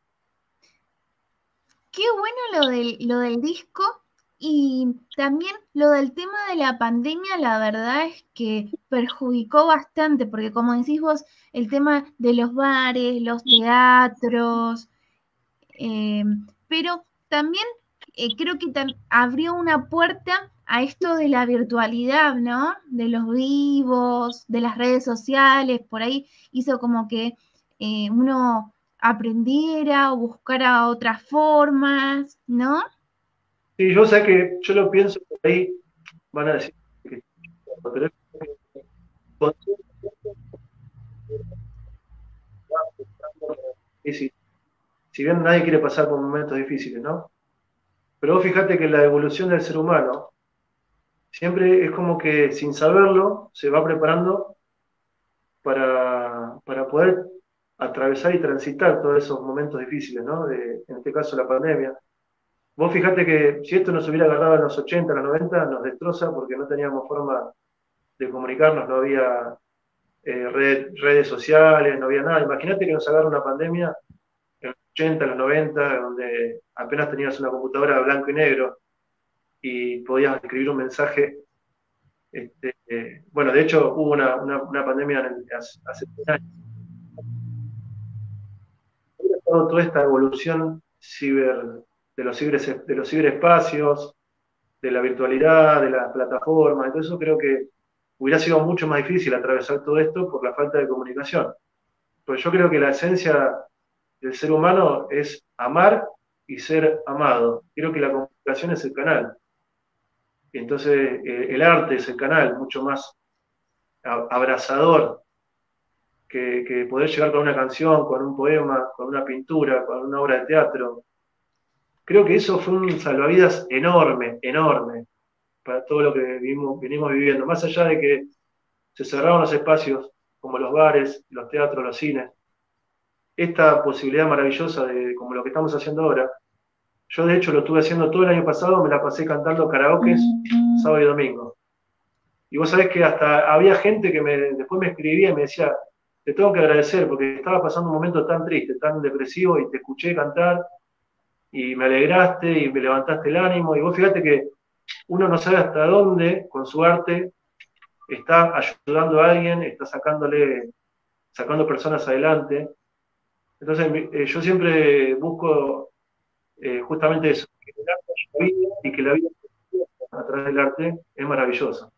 Qué bueno lo del, lo del disco y también lo del tema de la pandemia, la verdad es que perjudicó bastante, porque como decís vos, el tema de los bares, los teatros, eh, pero también eh, creo que tam- abrió una puerta a esto de la virtualidad, ¿no? De los vivos, de las redes sociales, por ahí hizo como que eh, uno aprendiera o buscara otras formas, ¿no? Sí, yo sé que yo lo pienso por ahí, van a decir que pero si bien nadie quiere pasar por momentos difíciles, ¿no? Pero vos fíjate que la evolución del ser humano siempre es como que sin saberlo se va preparando para, para poder atravesar y transitar todos esos momentos difíciles, ¿no? De, en este caso la pandemia. Vos fijate que si esto nos hubiera agarrado en los ochenta, en los noventa, nos destroza porque no teníamos forma de comunicarnos, no había eh, red- redes sociales, no había nada. Imagínate que nos agarra una pandemia en los ochenta, en los noventa, donde apenas tenías una computadora blanco y negro y podías escribir un mensaje. Este, eh, bueno, de hecho hubo una, una, una pandemia en el- hace, hace cien años. Todo- Toda esta evolución ciber, de los, ciberes- de los ciberespacios, de la virtualidad, de las plataformas, y todo eso creo que hubiera sido mucho más difícil atravesar todo esto por la falta de comunicación. Pues yo creo que la esencia del ser humano es amar y ser amado. Creo que la comunicación es el canal. Y entonces eh, el arte es el canal mucho más a- abrazador que, que poder llegar con una canción, con un poema, con una pintura, con una obra de teatro. Creo que eso fue un salvavidas enorme, enorme para todo lo que vivimos, venimos viviendo. Más allá de que se cerraron los espacios como los bares, los teatros, los cines, esta posibilidad maravillosa de como lo que estamos haciendo ahora. Yo de hecho lo estuve haciendo todo el año pasado, me la pasé cantando karaokes sábado y domingo. Y vos sabés que hasta había gente que me, después me escribía y me decía, te tengo que agradecer porque estaba pasando un momento tan triste, tan depresivo y te escuché cantar y me alegraste y me levantaste el ánimo. Y vos fíjate que uno no sabe hasta dónde con su arte está ayudando a alguien, está sacándole, sacando personas adelante. Entonces eh, yo siempre busco eh, justamente eso, que el arte es la vida y que la vida a través del arte es maravillosa.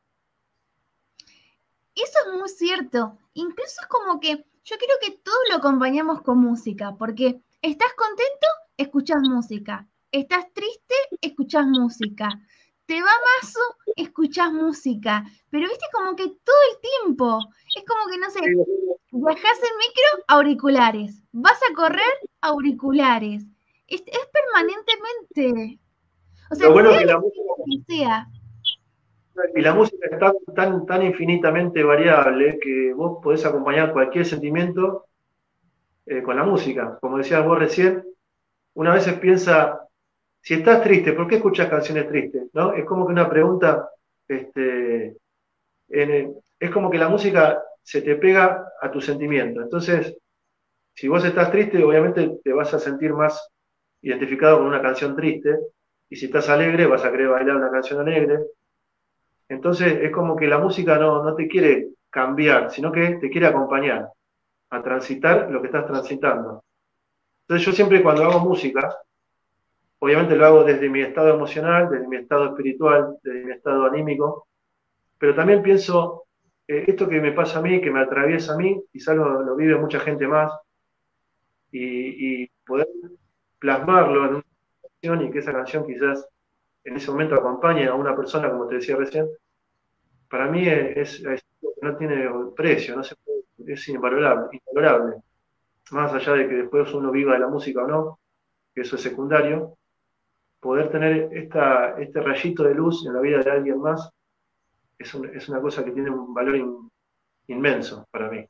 Eso es muy cierto. Incluso es como que yo creo que todo lo acompañamos con música, porque estás contento, escuchas música. Estás triste, escuchas música. Te va mazo, escuchas música. Pero viste como que todo el tiempo. Es como que, no sé, viajás en micro, auriculares. Vas a correr, auriculares. Es, es permanentemente. O sea, Lo bueno sea es que la lo música, que sea. y la música es tan, tan, tan infinitamente variable que vos podés acompañar cualquier sentimiento eh, con la música. Como decías vos recién, una vez piensa, si estás triste, ¿por qué escuchas canciones tristes? ¿No? Es como que una pregunta, este, en- es como que la música se te pega a tu sentimiento. Entonces, si vos estás triste, obviamente te vas a sentir más identificado con una canción triste, y si estás alegre, vas a querer bailar una canción alegre. Entonces, es como que la música no, no te quiere cambiar, sino que te quiere acompañar a transitar lo que estás transitando. Entonces, yo siempre cuando hago música, obviamente lo hago desde mi estado emocional, desde mi estado espiritual, desde mi estado anímico, pero también pienso, eh, esto que me pasa a mí, que me atraviesa a mí, quizás lo, lo vive mucha gente más, y, y poder plasmarlo en una canción y que esa canción quizás en ese momento acompañe a una persona, como te decía recién, para mí es, es algo que no tiene precio, no se puede, es invalorable, invalorable. Más allá de que después uno viva de la música o no, que eso es secundario, poder tener esta, este rayito de luz en la vida de alguien más es, un, es una cosa que tiene un valor in, inmenso para mí.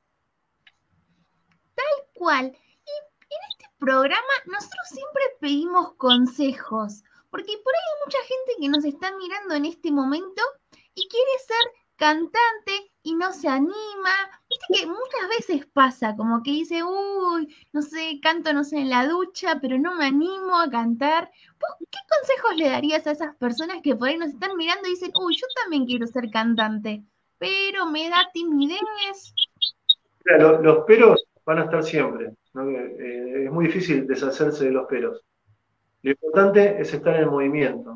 Cual. Y en este programa nosotros siempre pedimos consejos, porque por ahí hay mucha gente que nos está mirando en este momento y quiere ser cantante y no se anima. Viste que muchas veces pasa, como que dice, uy, no sé, canto, no sé, en la ducha, pero no me animo a cantar. ¿Vos qué consejos le darías a esas personas que por ahí nos están mirando y dicen, uy, yo también quiero ser cantante, pero me da timidez? Mira, lo, los peros van a estar siempre, ¿no? Eh, es muy difícil deshacerse de los peros. Lo importante es estar en el movimiento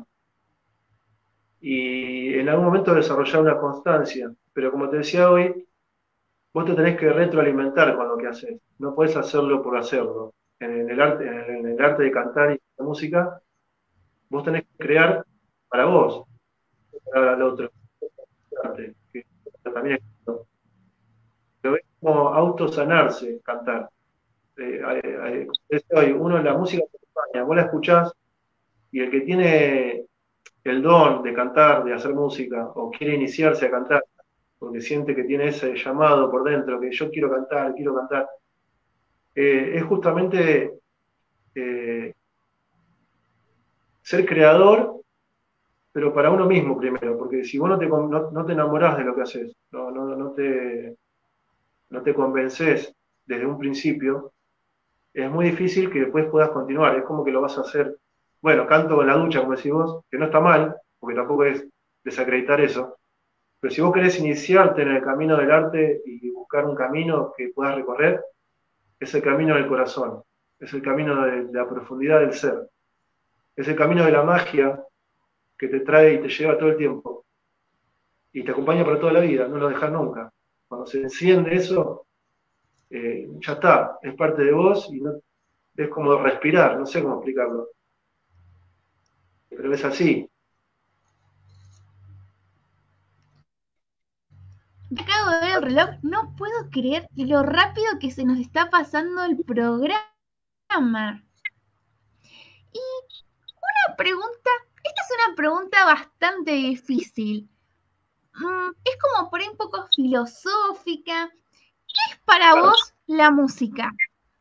y en algún momento desarrollar una constancia, pero como te decía hoy, vos te tenés que retroalimentar con lo que haces, no podés hacerlo por hacerlo. En el arte, en el arte de cantar y la música, vos tenés que crear para vos, para el otro, que también es, pero es como autosanarse, cantar. Eh, eh, eh, Es hoy, uno la música te acompaña, vos la escuchás y el que tiene el don de cantar, de hacer música, o quiere iniciarse a cantar, porque siente que tiene ese llamado por dentro, que yo quiero cantar, quiero cantar, eh, es justamente eh, ser creador, pero para uno mismo primero, porque si vos no te, no, no te enamorás de lo que haces, no, no, no, te, no te convences desde un principio, es muy difícil que después puedas continuar, es como que lo vas a hacer, bueno, canto en la ducha, como decís vos, que no está mal, porque tampoco es desacreditar eso, pero si vos querés iniciarte en el camino del arte y buscar un camino que puedas recorrer, es el camino del corazón, es el camino de, de la profundidad del ser, es el camino de la magia que te trae y te lleva todo el tiempo y te acompaña para toda la vida, no lo dejas nunca. Cuando se enciende eso, eh, ya está, es parte de vos y no, es como respirar, no sé cómo explicarlo, pero es así. Acabo de ver el reloj, no puedo creer lo rápido que se nos está pasando el programa. Y una pregunta, esta es una pregunta bastante difícil. Mm, es como por ahí un poco filosófica. ¿Qué es para vos la música?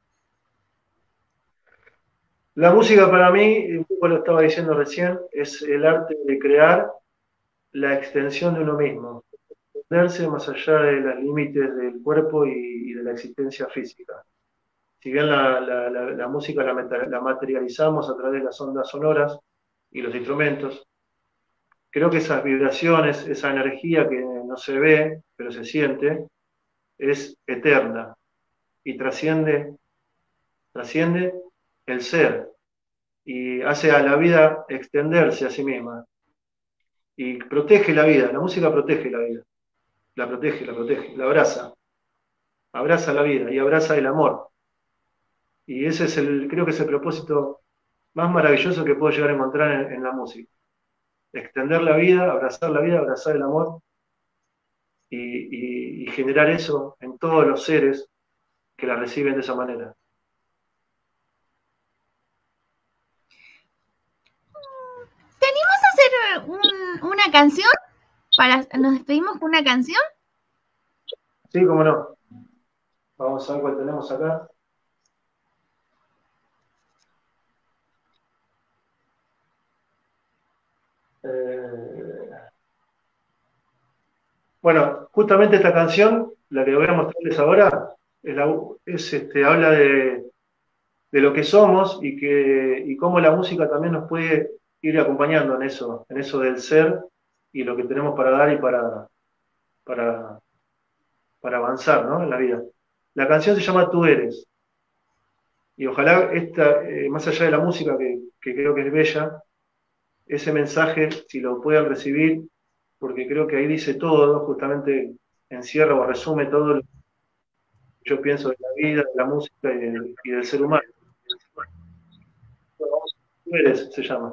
La música para mí, un poco lo estaba diciendo recién, es el arte de crear la extensión de uno mismo, extenderse más allá de los límites del cuerpo y, y de la existencia física. Si bien la, la, la, la música la, la materializamos a través de las ondas sonoras y los instrumentos, creo que esas vibraciones, esa energía que no se ve, pero se siente, es eterna y trasciende, trasciende el ser y hace a la vida extenderse a sí misma y protege la vida. La música protege la vida, la protege, la protege, la abraza, abraza la vida y abraza el amor. Y ese es el, creo que es el propósito más maravilloso que puedo llegar a encontrar en, en la música. Extender la vida, abrazar la vida, abrazar el amor y, y, y generar eso en todos los seres que la reciben de esa manera. ¿Te animás a hacer un, una canción? Para, ¿Nos despedimos con una canción? Sí, cómo no. Vamos a ver cuál tenemos acá. Eh, bueno, justamente esta canción, la que voy a mostrarles ahora, es la, es, este, habla de, de lo que somos y, que, y cómo la música también nos puede ir acompañando en eso, en eso del ser y lo que tenemos para dar y para, para, para avanzar, ¿no?, en la vida. La canción se llama Tú Eres. Y ojalá, esta, eh, más allá de la música, que, que creo que es bella, ese mensaje, si lo puedan recibir, porque creo que ahí dice todo, justamente encierra o resume todo lo que yo pienso de la vida, de la música y del, y del ser humano. Tú Eres, se llama.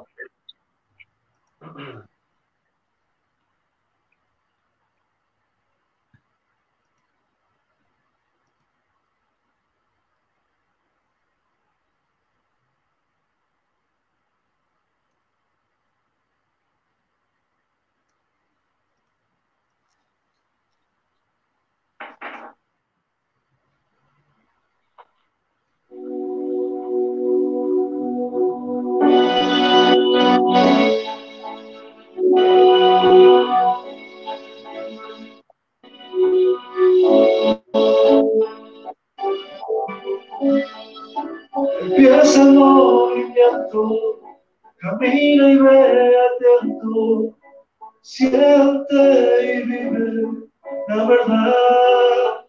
Empieza el movimiento, camina y ve atento, siente y vive la verdad.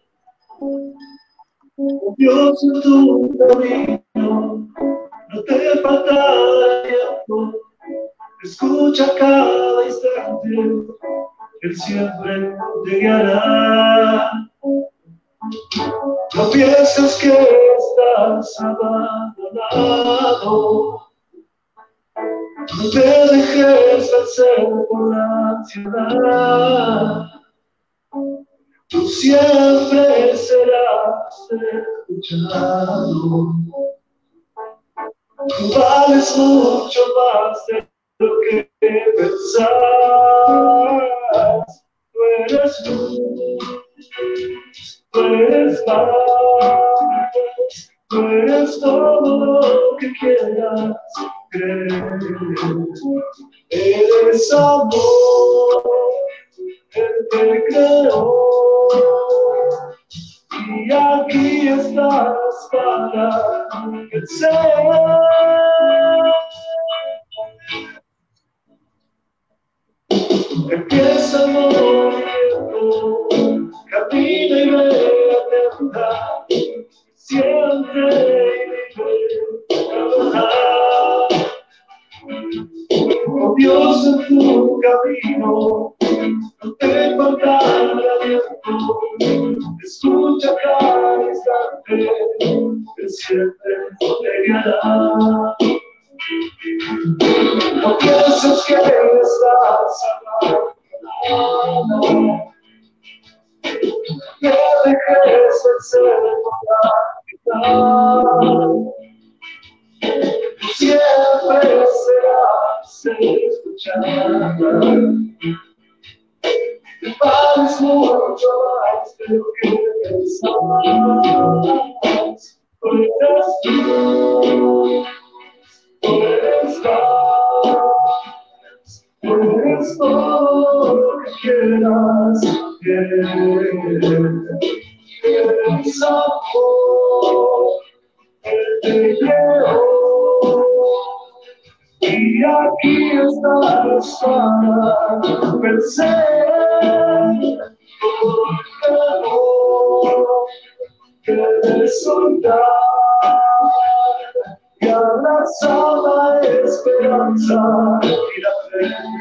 Dios en tu camino, no te falta tiempo, escucha cada instante, Él siempre te guiará. No pienses que estás abandonado, no te dejes vencer por la ansiedad. Tú siempre serás escuchado. Vales mucho más de lo que pensás. Tú eres luz, tú eres paz, tú eres todo lo que quieras creer. Eres amor, el que creó. Y aquí estás para vencer. Empieza el movimiento, camina y ve atenta, siempre trabajar. Con Dios en tu camino, no te faltará viento. Escucha cada instante, Él siempre te guiará. No pienses que estás amado, no dejes vencer por la mitad. Siempre serás escuchada. Vales mucho más de lo que pensás. Tú eres luz, tú eres paz, tú eres todo lo que quieras querer. Eres amor, el te creó. Y aquí estás para vencer. Que soltar y abrazar la esperanza y la fe.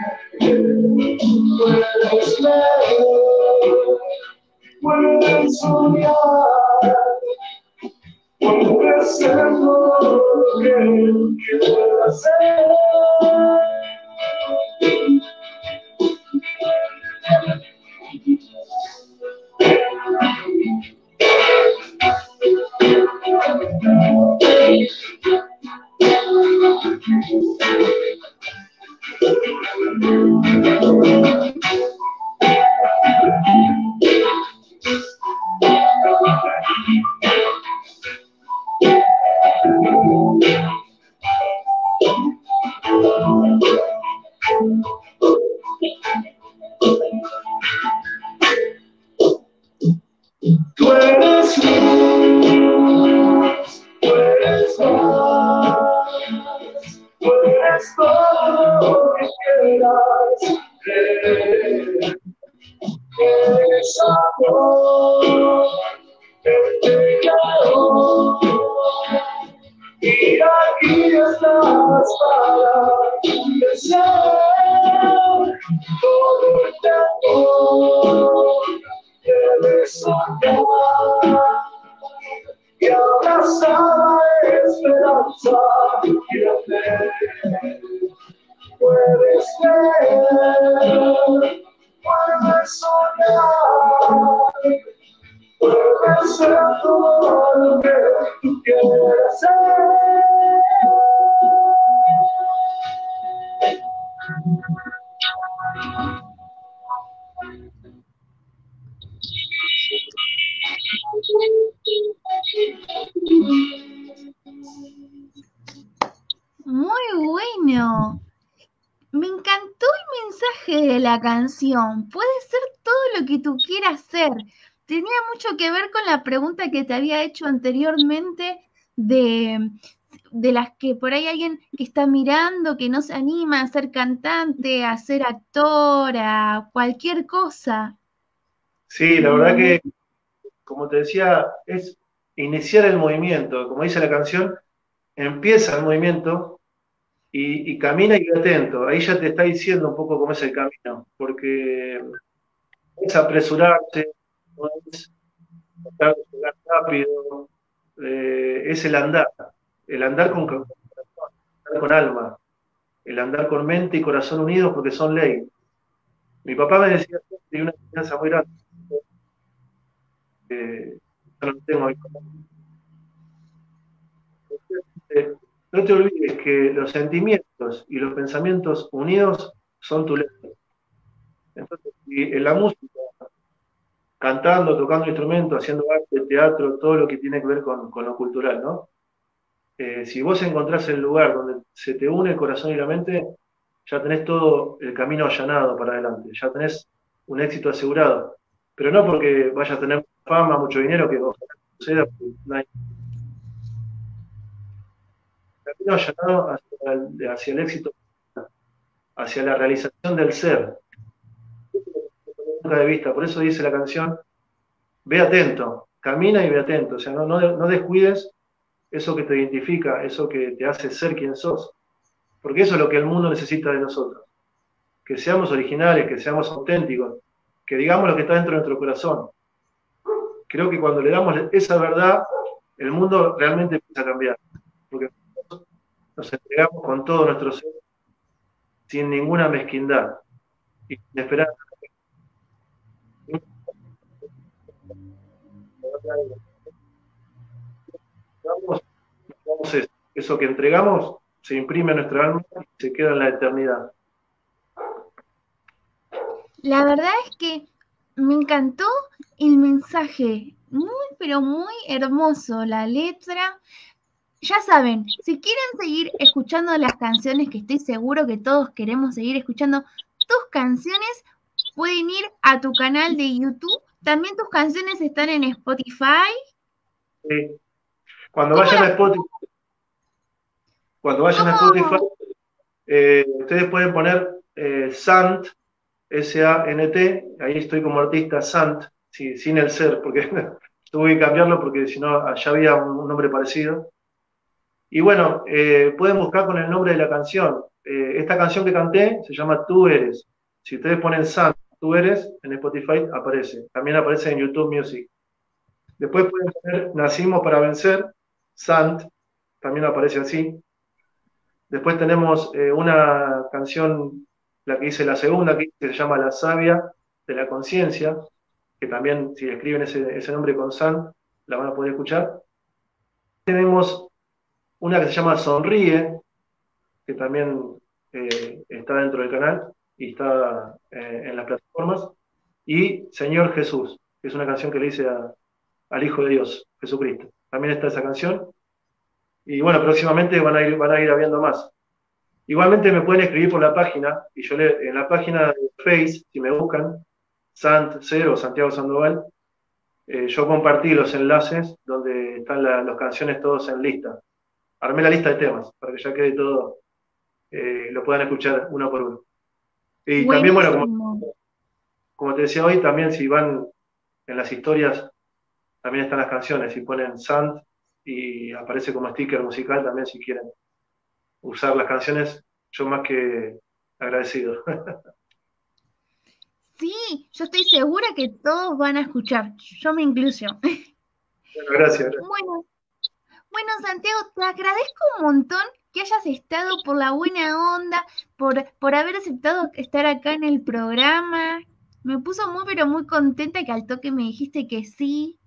Puedes leer, puedes soñar, puedes ser todo lo que quieras ser. Tú eres luz, tú eres paz, tú eres todo lo que quieras creer. Eres amor, el te creó. Y aquí estás para vencer todo el temor. Debes soñar y abrazar la esperanza y la fe. Puedes ver, puedes soñar, puedes ser todo lo que tú quieras ser. Muy bueno. Me encantó el mensaje de la canción. Puede ser todo lo que tú quieras ser. Tenía mucho que ver con la pregunta que te había hecho anteriormente de, de las que por ahí alguien que está mirando, que no se anima a ser cantante, a ser actor, a cualquier cosa. Sí, la verdad que, como te decía, es iniciar el movimiento. Como dice la canción, empieza el movimiento y, y camina y ve atento. Ahí ya te está diciendo un poco cómo es el camino, porque no es apresurarse, no es tratar de llegar rápido, eh, es el andar, el andar con, con, andar con alma, el andar con mente y corazón unidos porque son ley. Mi papá me decía siempre, y una enseñanza muy grande, que yo no tengo a mi papá, eh, no te olvides que los sentimientos y los pensamientos unidos son tu letra. Entonces, si en la música, cantando, tocando instrumentos, haciendo arte, teatro, todo lo que tiene que ver con, con lo cultural, ¿no? Eh, si vos encontrás el lugar donde se te une el corazón y la mente, ya tenés todo el camino allanado para adelante, ya tenés un éxito asegurado. Pero no porque vayas a tener fama, mucho dinero, que ojalá suceda, porque no hay camino allanado hacia el, hacia el éxito, hacia la realización del ser. Nunca de vista, por eso dice la canción, ve atento, camina y ve atento, o sea, no, no, no descuides eso que te identifica, eso que te hace ser quien sos, porque eso es lo que el mundo necesita de nosotros, que seamos originales, que seamos auténticos, que digamos lo que está dentro de nuestro corazón. Creo que cuando le damos esa verdad, el mundo realmente empieza a cambiar, porque nos entregamos con todo nuestro ser, sin ninguna mezquindad, y sin esperar. Damos, damos eso, eso que entregamos se imprime en nuestra alma y se queda en la eternidad. La verdad es que me encantó el mensaje, muy pero muy hermoso, la letra. Ya saben, si quieren seguir escuchando las canciones, que estoy seguro que todos queremos seguir escuchando tus canciones, pueden ir a tu canal de YouTube. También tus canciones están en Spotify. Sí. Cuando ¿Cómo vayan a las, Spotify, cuando vayan a Spotify, cómo? eh, ustedes pueden poner eh, Sant, S A N T, ahí estoy como artista, Sant, sí, sin el ser, porque tuve que cambiarlo porque si no, allá había un, un nombre parecido. Y bueno, eh, pueden buscar con el nombre de la canción. Eh, esta canción que canté se llama Tú Eres. Si ustedes ponen Sant, Tú Eres, en Spotify aparece. También aparece en YouTube Music. Después pueden poner Nacimos para Vencer, Sant, también aparece así. Después tenemos eh, una canción, la que hice la segunda, que se llama La Savia de la Conciencia, que también si escriben ese, ese nombre con San, la van a poder escuchar. Tenemos una que se llama Sonríe, que también eh, está dentro del canal y está eh, en las plataformas. Y Señor Jesús, que es una canción que le hice a- al Hijo de Dios, Jesucristo. También está esa canción. Y bueno, próximamente van a ir, van a ir habiendo más. Igualmente me pueden escribir por la página, y yo le, en la página de Face, si me buscan, Sant Cero, Santiago Sandoval, eh, yo compartí los enlaces donde están la- las canciones todos en lista. Armé la lista de temas para que ya quede todo, eh, lo puedan escuchar uno por uno. Y también, bueno, como, Buenísimo. como te decía hoy, también si van en las historias, también están las canciones, si ponen Sant y aparece como sticker musical, también si quieren usar las canciones, yo más que agradecido. Sí, yo estoy segura que todos van a escuchar. Yo me incluyo. Bueno, gracias. Bueno, bueno, Santiago, te agradezco un montón que hayas estado, por la buena onda, por, por haber aceptado estar acá en el programa. Me puso muy, pero muy contenta que al toque me dijiste que sí.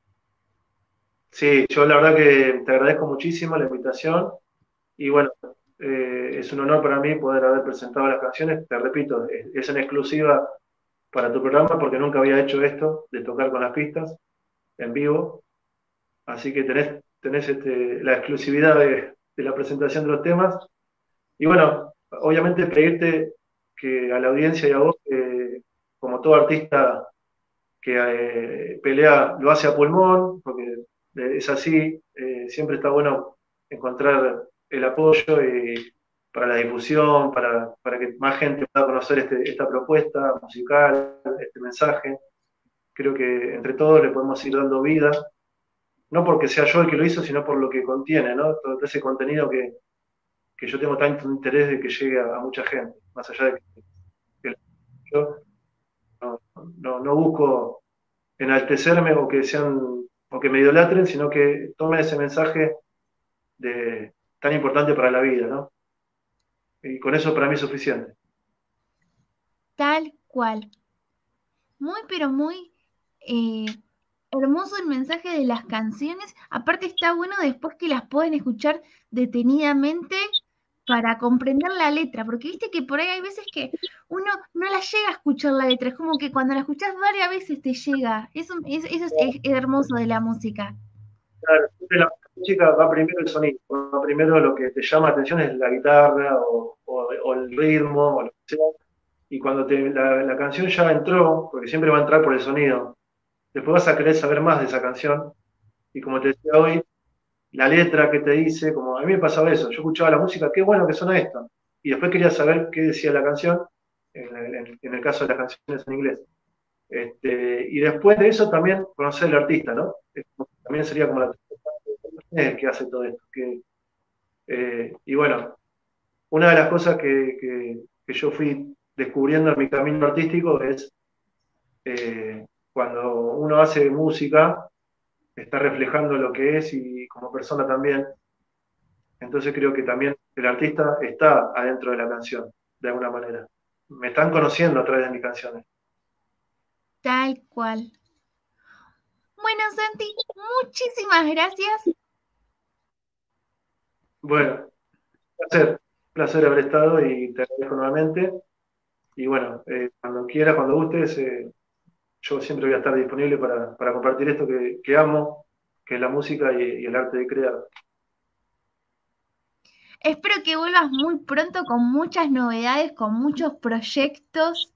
Sí, yo la verdad que te agradezco muchísimo la invitación y bueno, eh, es un honor para mí poder haber presentado las canciones. Te repito, es, es en exclusiva para tu programa porque nunca había hecho esto de tocar con las pistas en vivo, así que tenés, tenés este, la exclusividad de, de la presentación de los temas. Y bueno, obviamente pedirte que a la audiencia y a vos, eh, como todo artista que eh, pelea, lo hace a pulmón, porque eh, es así, eh, siempre está bueno encontrar el apoyo y para la difusión, para, para que más gente pueda conocer este, esta propuesta musical, este mensaje. Creo que entre todos le podemos ir dando vida, no porque sea yo el que lo hizo, sino por lo que contiene, ¿no? Todo ese contenido que, que yo tengo tanto interés de que llegue a, a mucha gente, más allá de que, que yo no, no, no busco enaltecerme o que sean o que me idolatren, sino que tomen ese mensaje de, tan importante para la vida, ¿no? Y con eso para mí es suficiente. Tal cual. Muy, pero muy eh, hermoso el mensaje de las canciones. Aparte está bueno después que las pueden escuchar detenidamente para comprender la letra, porque viste que por ahí hay veces que uno no la llega a escuchar la letra, es como que cuando la escuchas varias veces te llega. Eso, es- eso es, es hermoso de la música. Claro, siempre la música va primero el sonido, va primero lo que te llama la atención es la guitarra o, o- o el ritmo o lo que sea. Y cuando te- la, la canción ya entró, porque siempre va a entrar por el sonido, después vas a querer saber más de esa canción. Y como te decía hoy, la letra que te dice, como a mí me pasaba eso, yo escuchaba la música, qué bueno que suena esto. Y después quería saber qué decía la canción, en, en- en el caso de las canciones en inglés. Este, y después de eso también conocer al artista, ¿no? Es como- También sería como la el que hace todo esto. Que, eh, y bueno, una de las cosas que, que- que yo fui descubriendo en mi camino artístico es eh, cuando uno hace música, está reflejando lo que es y como persona también. Entonces creo que también el artista está adentro de la canción, de alguna manera. Me están conociendo a través de mis canciones. Tal cual. Bueno, Santi, muchísimas gracias. Bueno, placer, placer haber estado y te agradezco nuevamente. Y bueno, eh, cuando quieras, cuando gustes, eh, yo siempre voy a estar disponible para, para compartir esto que, que amo, que es la música y, y el arte de crear. Espero que vuelvas muy pronto con muchas novedades, con muchos proyectos.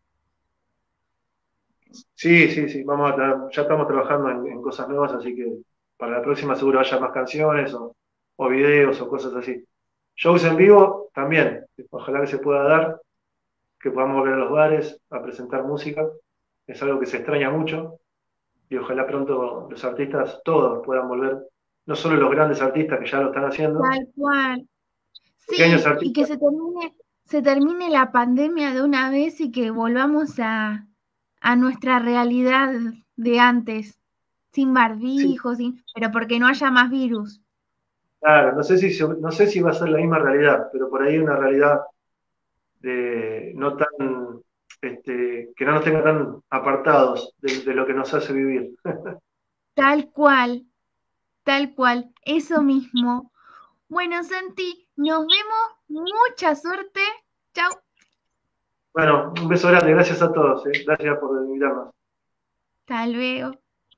Sí, sí, sí, vamos a tra- ya estamos trabajando en, en cosas nuevas, así que para la próxima seguro haya más canciones o, o videos o cosas así. Shows en vivo también, ojalá que se pueda dar, que podamos volver a los bares a presentar música, es algo que se extraña mucho y ojalá pronto los artistas todos puedan volver, no solo los grandes artistas que ya lo están haciendo, Tal cual. pequeños Sí, y que artistas. se termine, se termine la pandemia de una vez y que volvamos a, a nuestra realidad de antes, sin Sí, barbijo, sin, pero porque no haya más virus. claro, no sé si, se- no sé si va a ser la misma realidad, pero por ahí una realidad de no tan, este, que no nos tenga tan apartados de, de lo que nos hace vivir. Tal cual, tal cual, eso mismo. Bueno, Santi, nos vemos, mucha suerte. Chau, Bueno, un beso grande, gracias a todos, eh. Gracias por invitarnos. hasta luego.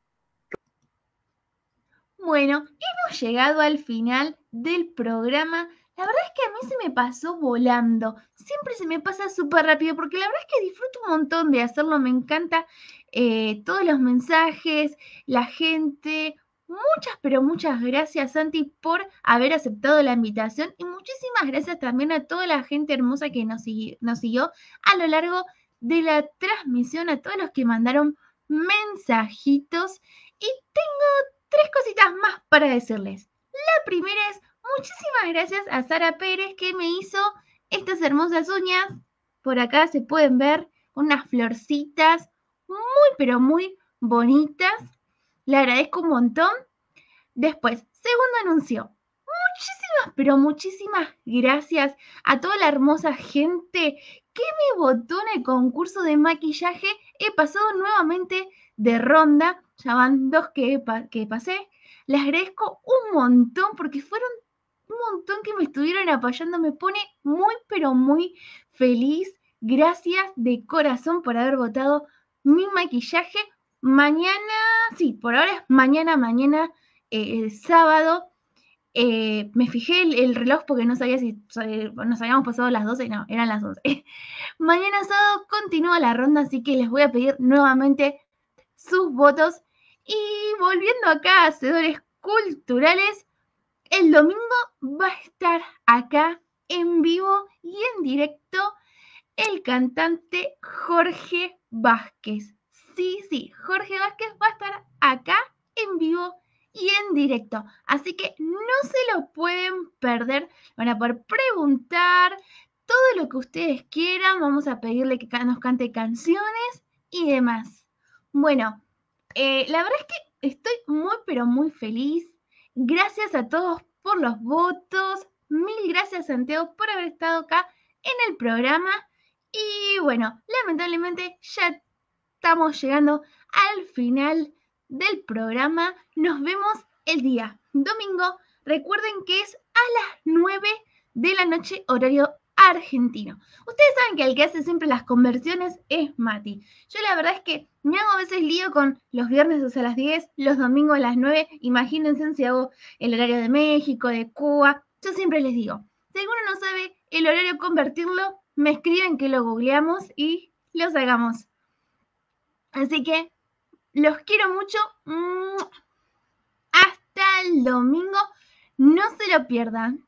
Bueno, hemos llegado al final del programa. La verdad es que a mí se me pasó volando. Siempre se me pasa súper rápido porque la verdad es que disfruto un montón de hacerlo. Me encanta eh, todos los mensajes, la gente. Muchas, pero muchas gracias, Santi, por haber aceptado la invitación. Y muchísimas gracias también a toda la gente hermosa que nos, sigui- nos siguió a lo largo de la transmisión, a todos los que mandaron mensajitos. Y tres cositas más para decirles. La primera es muchísimas gracias a Sara Pérez que me hizo estas hermosas uñas. Por acá se pueden ver unas florcitas muy pero muy bonitas. Le agradezco un montón. Después, segundo anuncio. Muchísimas, pero muchísimas gracias a toda la hermosa gente que me votó en el concurso de maquillaje. He pasado nuevamente de ronda, ya van dos que, pa que pasé. Les agradezco un montón porque fueron un montón que me estuvieron apoyando. Me pone muy, pero muy feliz. Gracias de corazón por haber votado mi maquillaje. Mañana, sí, por ahora es mañana, mañana, eh, sábado. Eh, me fijé el, el, reloj porque no sabía si eh, nos habíamos pasado las doce, no, eran las once. Mañana sábado continúa la ronda, así que les voy a pedir nuevamente sus votos. Y volviendo acá a Hacedores Culturales, el domingo va a estar acá en vivo y en directo el cantante Jorge Vázquez. Sí, sí, Jorge Vázquez va a estar acá en vivo y en directo. Así que no se lo pueden perder. Van a poder preguntar todo lo que ustedes quieran. Vamos a pedirle que nos cante canciones y demás. Bueno, eh, la verdad es que estoy muy, pero muy feliz. Gracias a todos por los votos. Mil gracias, Santiago, por haber estado acá en el programa. Y bueno, lamentablemente ya estamos llegando al final del programa. Nos vemos el día domingo. Recuerden que es a las nueve de la noche, horario argentino. Ustedes saben que el que hace siempre las conversiones es Mati. Yo la verdad es que me hago a veces lío con los viernes a las diez, los domingos a las nueve. Imagínense si hago el horario de México, de Cuba. Yo siempre les digo, si alguno no sabe el horario convertirlo, me escriben que lo googleamos y lo sacamos. Así que los quiero mucho. Hasta el domingo. No se lo pierdan.